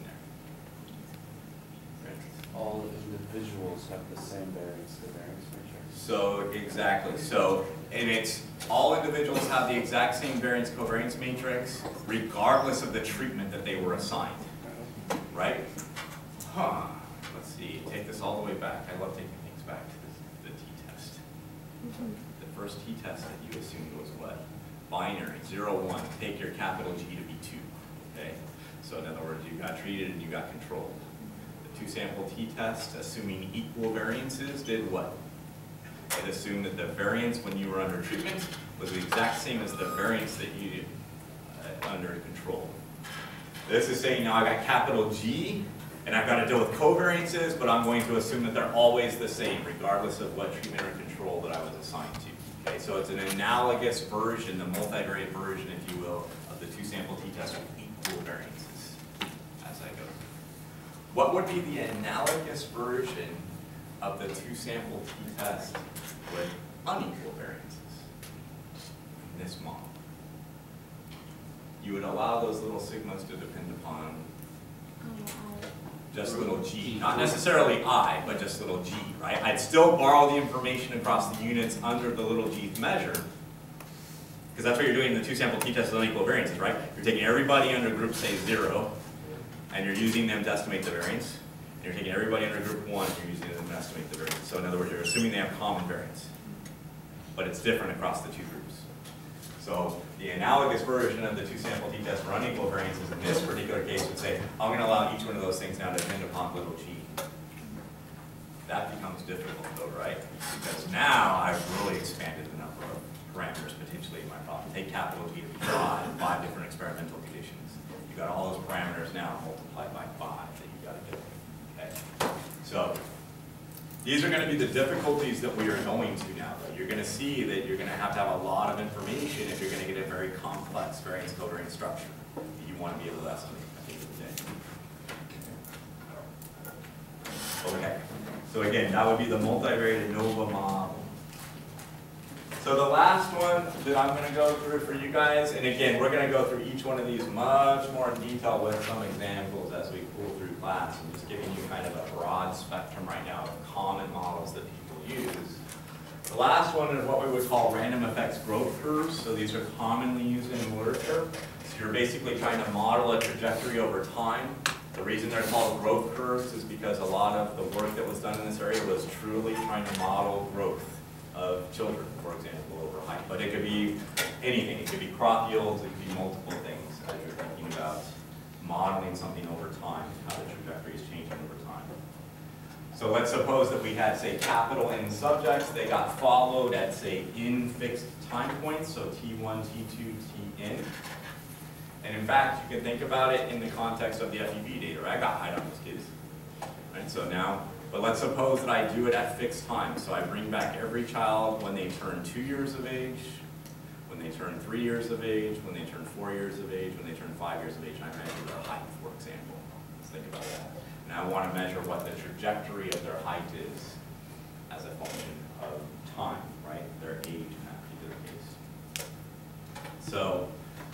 there? Right. All individuals have the same variance to variance matrix. So exactly. So, and it's all individuals have the exact same variance covariance matrix, regardless of the treatment that they were assigned. Right? Huh. Let's see. Take this all the way back. I love taking things back to the t-test. The first t-test that you assumed was what? Binary, 0, 1. Take your capital G to be 2. Okay? So in other words, you got treated and you got controlled. The 2-sample t-test, assuming equal variances, did what? It assumed that the variance when you were under treatment was the exact same as the variance that you did under control. This is saying now I got capital G, and I've got to deal with covariances, but I'm going to assume that they're always the same, regardless of what treatment or control that I was assigned to. Okay, so it's an analogous version, the multivariate version, if you will, of the 2-sample t-test with equal variances as I go. What would be the analogous version of the 2-sample t-test with unequal variances in this model? You would allow those little sigmas to depend upon just little g. Not necessarily I, but just little g, right? I'd still borrow the information across the units under the little g measure, because that's what you're doing in the 2-sample t-test with unequal variances, right? You're taking everybody under group, say, 0, and you're using them to estimate the variance. And you're taking everybody under group 1, and you're using them to estimate the variance. So in other words, you're assuming they have common variance, but it's different across the two groups. So the analogous version of the 2-sample t-test for unequal variances in this particular case would say, I'm going to allow each one of those things now to depend upon little g. That becomes difficult though, right? Because now I've really expanded the number of parameters potentially in my problem. Take capital G to be 5 different experimental conditions. You've got all those parameters now multiplied by 5 that you've got to do. Okay? So these are going to be the difficulties that we are going to now. You're going to see that you're going to have a lot of information if you're going to get a very complex variance covariance structure that you want to be able to estimate at the end of the day. Okay. So again, that would be the multivariate ANOVA model. So the last one that I'm going to go through for you guys, and again, we're going to go through each one of these much more in detail with some examples as we pull through class. I'm just giving you kind of a broad spectrum right now of common models that people use. The last one is what we would call random effects growth curves. So these are commonly used in literature. So you're basically trying to model a trajectory over time. The reason they're called growth curves is because a lot of the work that was done in this area was truly trying to model growth of children, for example, over height. But it could be anything. It could be crop yields. It could be multiple things as you're thinking about modeling something over time, how the trajectory is changing over time. So let's suppose that we had, say, capital N subjects. They got followed at, say, n fixed time points, so T1, T2, Tn. And in fact, you can think about it in the context of the FEV data, right? I got height on those kids. Right? So now, but let's suppose that I do it at fixed times. So I bring back every child when they turn 2 years of age, when they turn 3 years of age, when they turn 4 years of age, when they turn 5 years of age, and I measure their height, for example. Let's think about that. And I want to measure what the trajectory of their height is as a function of time, right? Their age in that particular case. So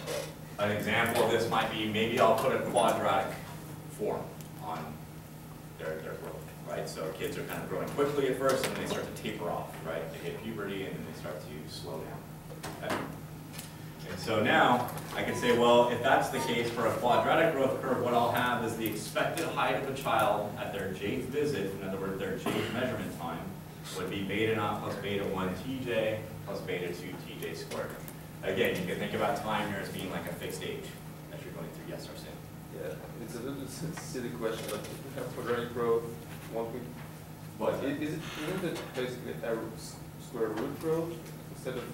an example of this might be, maybe I'll put a quadratic form on their growth, right? So kids are kind of growing quickly at first, and then they start to taper off, right? They hit puberty, and then they start to slow down. Okay? And so now, I can say, well, if that's the case for a quadratic growth curve, what I'll have is the expected height of a child at their jth visit, in other words, their jth measurement time, would be beta naught plus beta 1 tj plus beta 2 tj squared. Again, you can think about time here as being like a fixed age as you're going through yes or sin. Yeah, it's a little silly question, but if we have quadratic growth, won't we? What? Isn't it basically a square root growth instead of?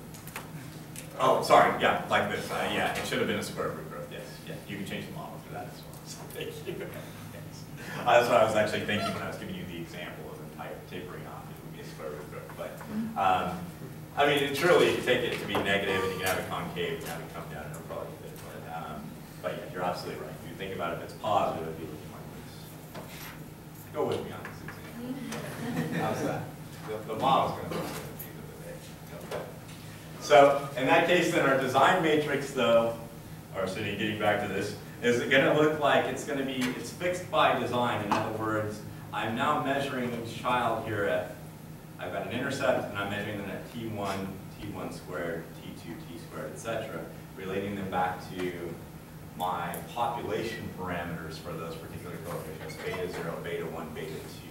Oh, sorry, yeah, like this. Yeah, it should have been a square root growth, yes. Yeah, you can change the model for that as well. So thank you. Thanks. That's what I was actually thinking when I was giving you the example of entire tapering off. It would be a square root growth. But, I mean, and truly, you take it to be negative, and you can have it concave, and have it come down, and it'll probably fit. But yeah, you're absolutely right. If you think about it, if it's positive, it'd be looking like this. Go with me on this example. How's that? The model's going to look at the end of the day. Okay. So in that case, then our design matrix, though, or so getting back to this, is going to look like it's going to be, it's fixed by design. In other words, I'm now measuring each child here at, I've got an intercept, and I'm measuring them at T1, T1 squared, T2, T squared, etc., relating them back to my population parameters for those particular coefficients, beta 0, beta 1, beta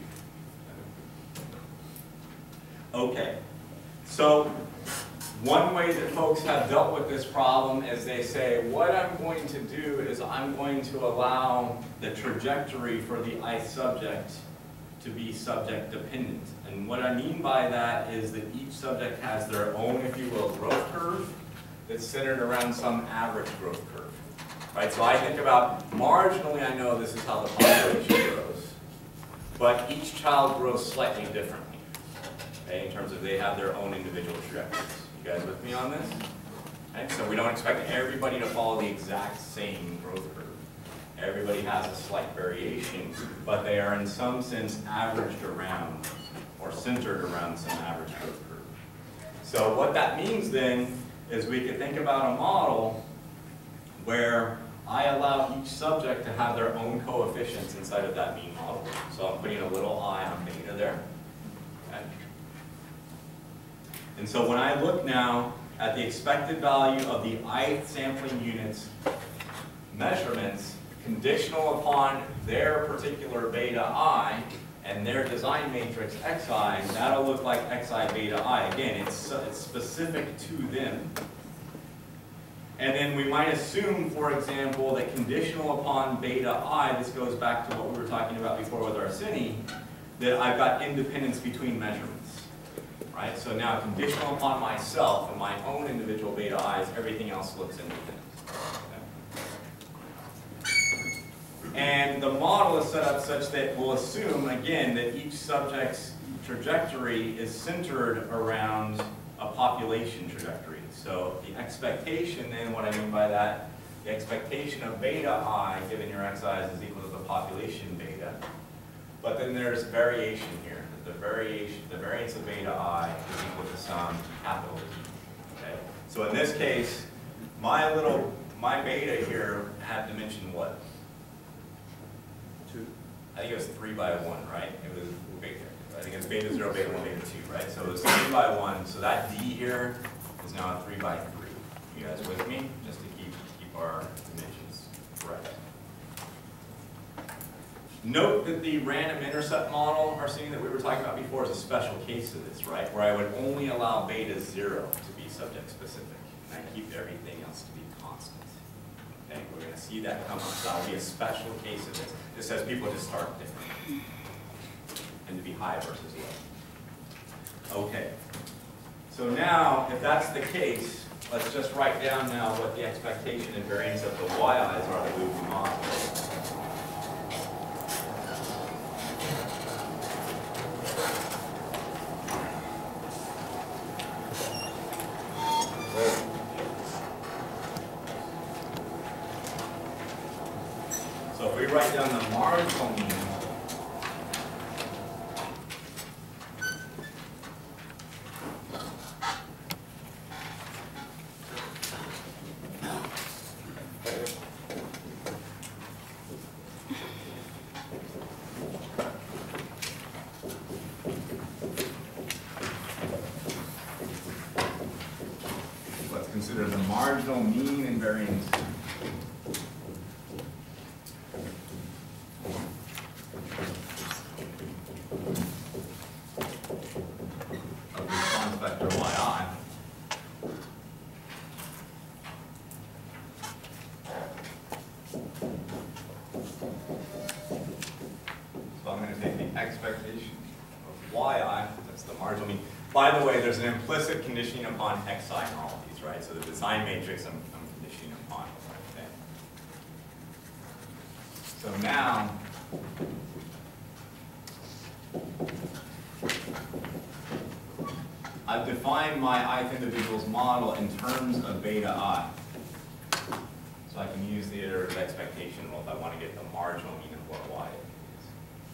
2. Okay, so one way that folks have dealt with this problem is they say, what I'm going to do is I'm going to allow the trajectory for the ith subject to be subject dependent. And what I mean by that is that each subject has their own, if you will, growth curve that's centered around some average growth curve. Right? So I think about marginally, I know this is how the population grows, but each child grows slightly differently, okay, in terms of they have their own individual trajectories. You guys with me on this? Okay, so we don't expect everybody to follow the exact same growth curve. Everybody has a slight variation, but they are in some sense averaged around or centered around some average growth curve. So what that means then is we could think about a model where I allow each subject to have their own coefficients inside of that mean model. So I'm putting a little I on beta there. Okay. And so when I look now at the expected value of the ith sampling unit's measurements, conditional upon their particular beta I and their design matrix xi, that'll look like xi beta I. Again, it's specific to them. And then we might assume, for example, that conditional upon beta I, this goes back to what we were talking about before with Arseny, that I've got independence between measurements. Right? So now conditional upon myself and my own individual beta I's, everything else looks independent. And the model is set up such that we'll assume, again, that each subject's trajectory is centered around a population trajectory. So the expectation then, what I mean by that, the expectation of beta I, given your xi's, is equal to the population beta. But then there's variation here. The variance of beta I is equal to some capital T. So in this case, my beta here had dimension what? 2. I think it was 3 by 1, right? It was beta. I think it's beta 0, beta 1, beta 2, right? So it was 3 by 1. So that D here is now a 3 by 3. You guys with me? Just to keep our dimensions correct. Note that the random intercept model, Arsene, that we were talking about before, is a special case of this, right? Where I would only allow beta 0 to be subject specific, and I keep everything else to be constant. Okay, we're going to see that come up. So that'll be a special case of this. This says people just start different, and to be high versus low. Okay. So now, if that's the case, let's just write down now what the expectation and variance of the yi's are to move the model. So if we write down the marginal mean, let's consider the marginal mean and variance. Of the response vector yi. So I'm going to take the expectation of yi, that's the marginal mean. By the way, there's an implicit conditioning upon xi in all of these, right? So the design matrix I'm conditioning upon. Okay. So now, I've defined my ith individual's model in terms of beta I. So I can use the iterative expectation rule if I want to get the marginal mean of what y is.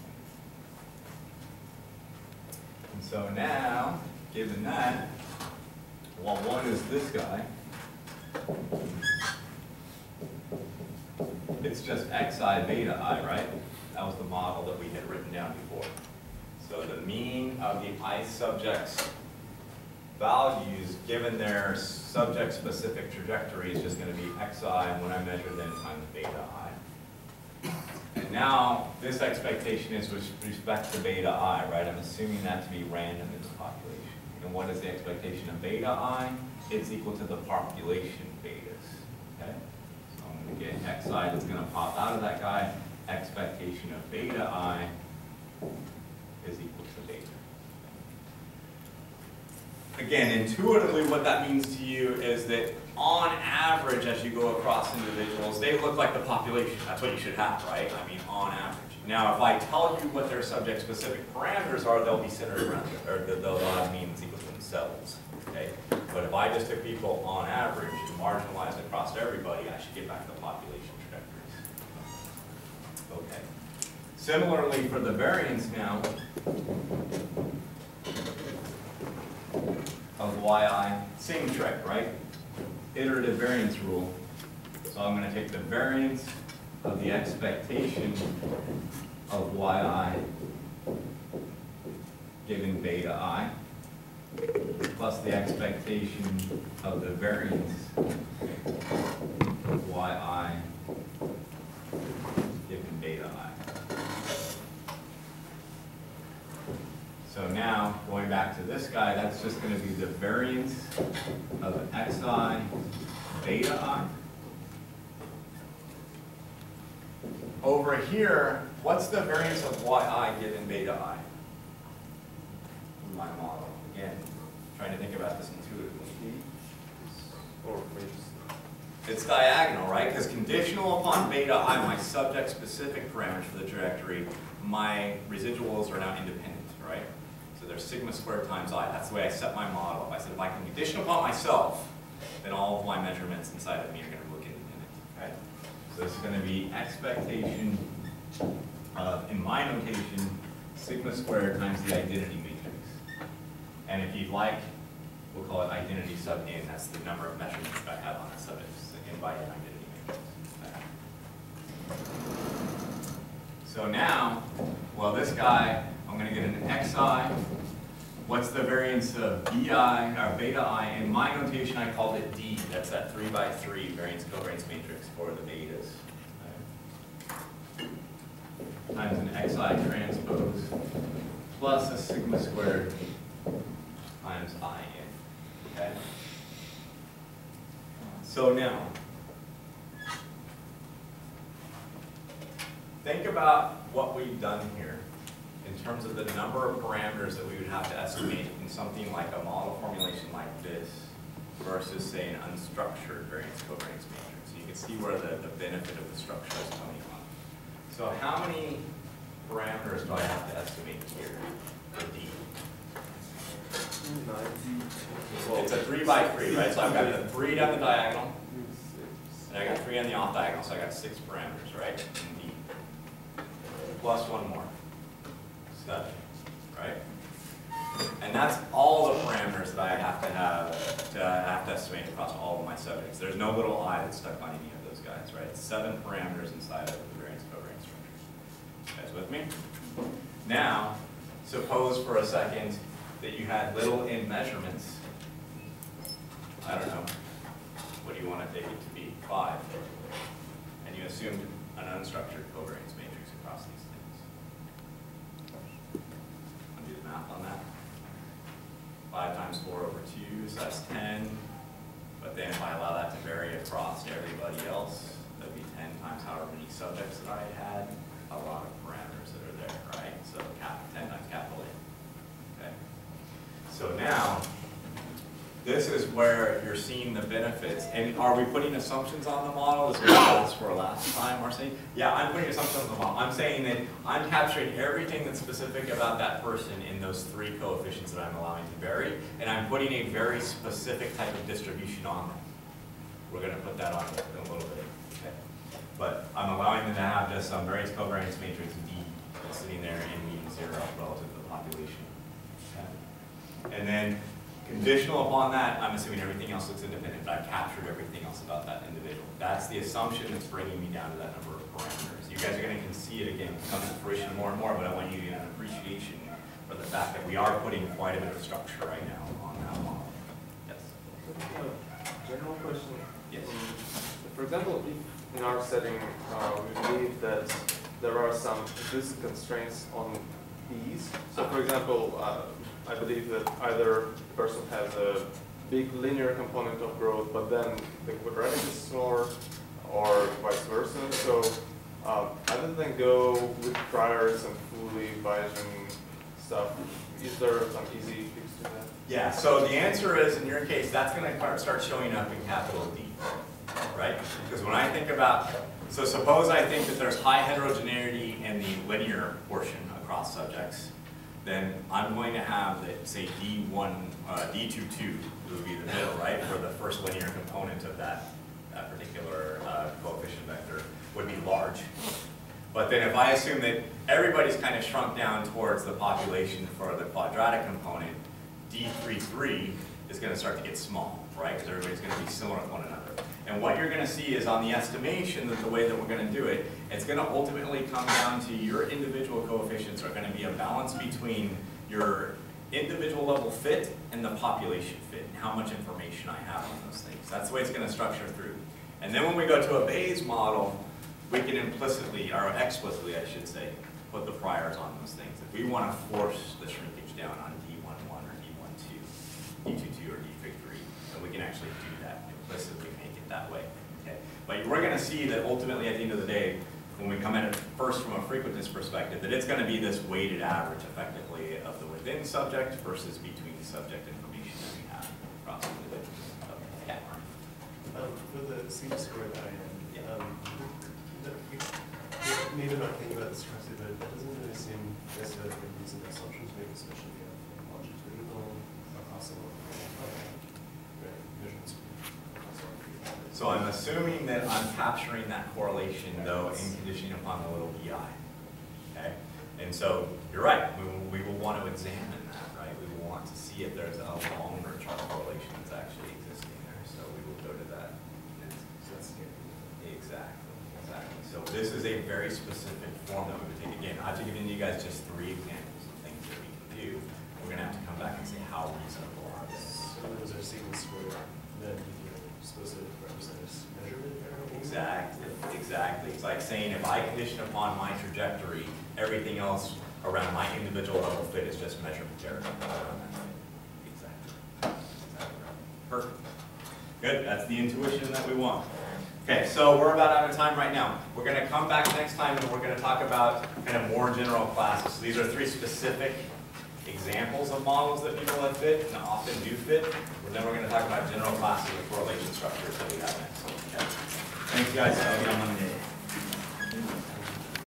And so now, given that, well, 1 is this guy. It's just xi beta I, right? That was the model that we had written down before. So the mean of the ith subjects' values, given their subject-specific trajectory, is just going to be xi, and when I measure them, times beta I. And now, this expectation is with respect to beta I, right? I'm assuming that to be random in the population. And what is the expectation of beta I? It's equal to the population betas, okay? So I'm going to get xi that's going to pop out of that guy. Expectation of beta I is equal to beta. Again, intuitively what that means to you is that on average, as you go across individuals, they look like the population. That's what you should have, right? I mean, on average. Now, if I tell you what their subject-specific parameters are, they'll be centered around, or they'll have means equal to themselves, okay? But if I just took people on average and marginalized across everybody, I should get back to the population trajectories. Okay. Similarly, for the variance now, of yi, same trick, right? Iterative variance rule. So I'm going to take the variance of the expectation of yi given beta I plus the expectation of the variance of yi given beta I. So now, going back to this guy, that's just going to be the variance of xi beta I. Over here, what's the variance of yi given beta I? In my model. Again, trying to think about this intuitively. Or It's diagonal, right? Because conditional upon beta I, my subject-specific parameters for the trajectory, my residuals are now independent, right? So they're sigma squared times I. That's the way I set my model. I said if I can condition upon myself, then all of my measurements inside of me are going to look independent, right? So this is going to be expectation of, in my notation, sigma squared times the identity matrix. And if you'd like we'll call it identity sub n, that's the number of measurements that I have on that subject, so n by n identity matrix. So now, well, this guy, I'm going to get an xi. What's the variance of bi, or beta I? In my notation, I called it D. That's that 3 by 3 variance covariance matrix for the betas. Right? Times an xi transpose plus a sigma squared times in. Okay? So now, think about what we've done here in terms of the number of parameters that we would have to estimate in something like a model formulation like this versus, say, an unstructured variance covariance matrix. You can see where the benefit of the structure is coming on. So how many parameters do I have to estimate here for D? It's a 3 by 3, right? So I've got the 3 down the diagonal, and I got 3 on the off diagonal, so I got 6 parameters, right? In D. Plus 1 more. 7, right? And that's all the parameters that I have to estimate across all of my subjects. There's no little I that's stuck on any of those guys, right? It's 7 parameters inside of the variance covariance structure. You guys with me? Now, suppose for a second that you had little n measurements. I don't know. What do you want to take it to be? 5. And you assumed an unstructured covariance matrix across these things. I'll do the math on that. 5 times 4 over 2, so that's 10. But then if I allow that to vary across everybody else, that'd be 10 times however many subjects that I had. A lot of parameters that are there, right? So 10 times capital A. Okay. So now, this is where you're seeing the benefits. And are we putting assumptions on the model? This was asked for last time, Marcy. Yeah, I'm putting assumptions on the model. I'm saying that I'm capturing everything that's specific about that person in those 3 coefficients that I'm allowing to vary, and I'm putting a very specific type of distribution on them. We're going to put that on in a little bit. Okay. But I'm allowing them to have just some variance covariance matrix D that's sitting there in mean 0 relative to the population. Okay. And then, conditional upon that, I'm assuming everything else looks independent, but I've captured everything else about that individual. That's the assumption that's bringing me down to that number of parameters. You guys are going to see it again come to fruition more and more, but I want you to get an appreciation for the fact that we are putting quite a bit of structure right now on that model. Yes? General question. Yes. For example, if in our setting we believe that there are some implicit constraints on B's. So for example, I believe that either the person has a big linear component of growth, but then the quadratic is smaller, or vice versa. So other than go with priors and fully Bayesian stuff, is there some easy fix to that? Yeah, so the answer is, in your case, that's going to start showing up in capital D, right? Because when I think about, so suppose I think that there's high heterogeneity in the linear portion across subjects, then I'm going to have that, say, D22 would be the middle, right? For the first linear component of that particular coefficient vector would be large. But then if I assume that everybody's kind of shrunk down towards the population for the quadratic component, D33 is going to start to get small, right? Because everybody's going to be similar to one another. And what you're going to see is on the estimation, that the way that we're going to do it, it's going to ultimately come down to your individual coefficients are going to be a balance between your individual level fit and the population fit, and how much information I have on those things. That's the way it's going to structure through. And then when we go to a Bayes model, we can implicitly, or explicitly I should say, put the priors on those things. If we want to force the shrinkage down on D11 or D12, D22 or D53, then we can actually do that, implicitly make it that way. Okay? But we're going to see that ultimately at the end of the day, when we come at it first from a frequentist perspective, that it's going to be this weighted average effectively of the within subject versus between subject information that we have across individuals. So, yeah. For the sigma squared IN, maybe not thinking about this correctly, but that doesn't really seem necessarily a reason assumptions make, especially longitudinal across a measurements. So I'm assuming that I'm capturing that correlation, though, in conditioning upon the little BI. Okay? And so you're right, we will want to examine that, right? We will want want to see if there's a longer term correlation that's actually existing there. So we will go to that next. So that's scary. Exactly. So this is a very specific form that we would take. Again, I've given you guys just 3 examples of things that we can do. We're gonna have to come back and say how reasonable are they. So those are signals where then you're supposed to represent as measurement variable? Exactly. It's like saying if I condition upon my trajectory, everything else around my individual level fit is just measurement variable. Exactly. Perfect. Good, that's the intuition that we want. Okay, so we're about out of time right now. We're gonna come back next time and we're gonna talk about kind of more general classes. So these are 3 specific examples of models that people have fit and often do fit. And then we're gonna talk about general classes of correlation structures that we have next. Okay. Thanks guys, have a good Monday.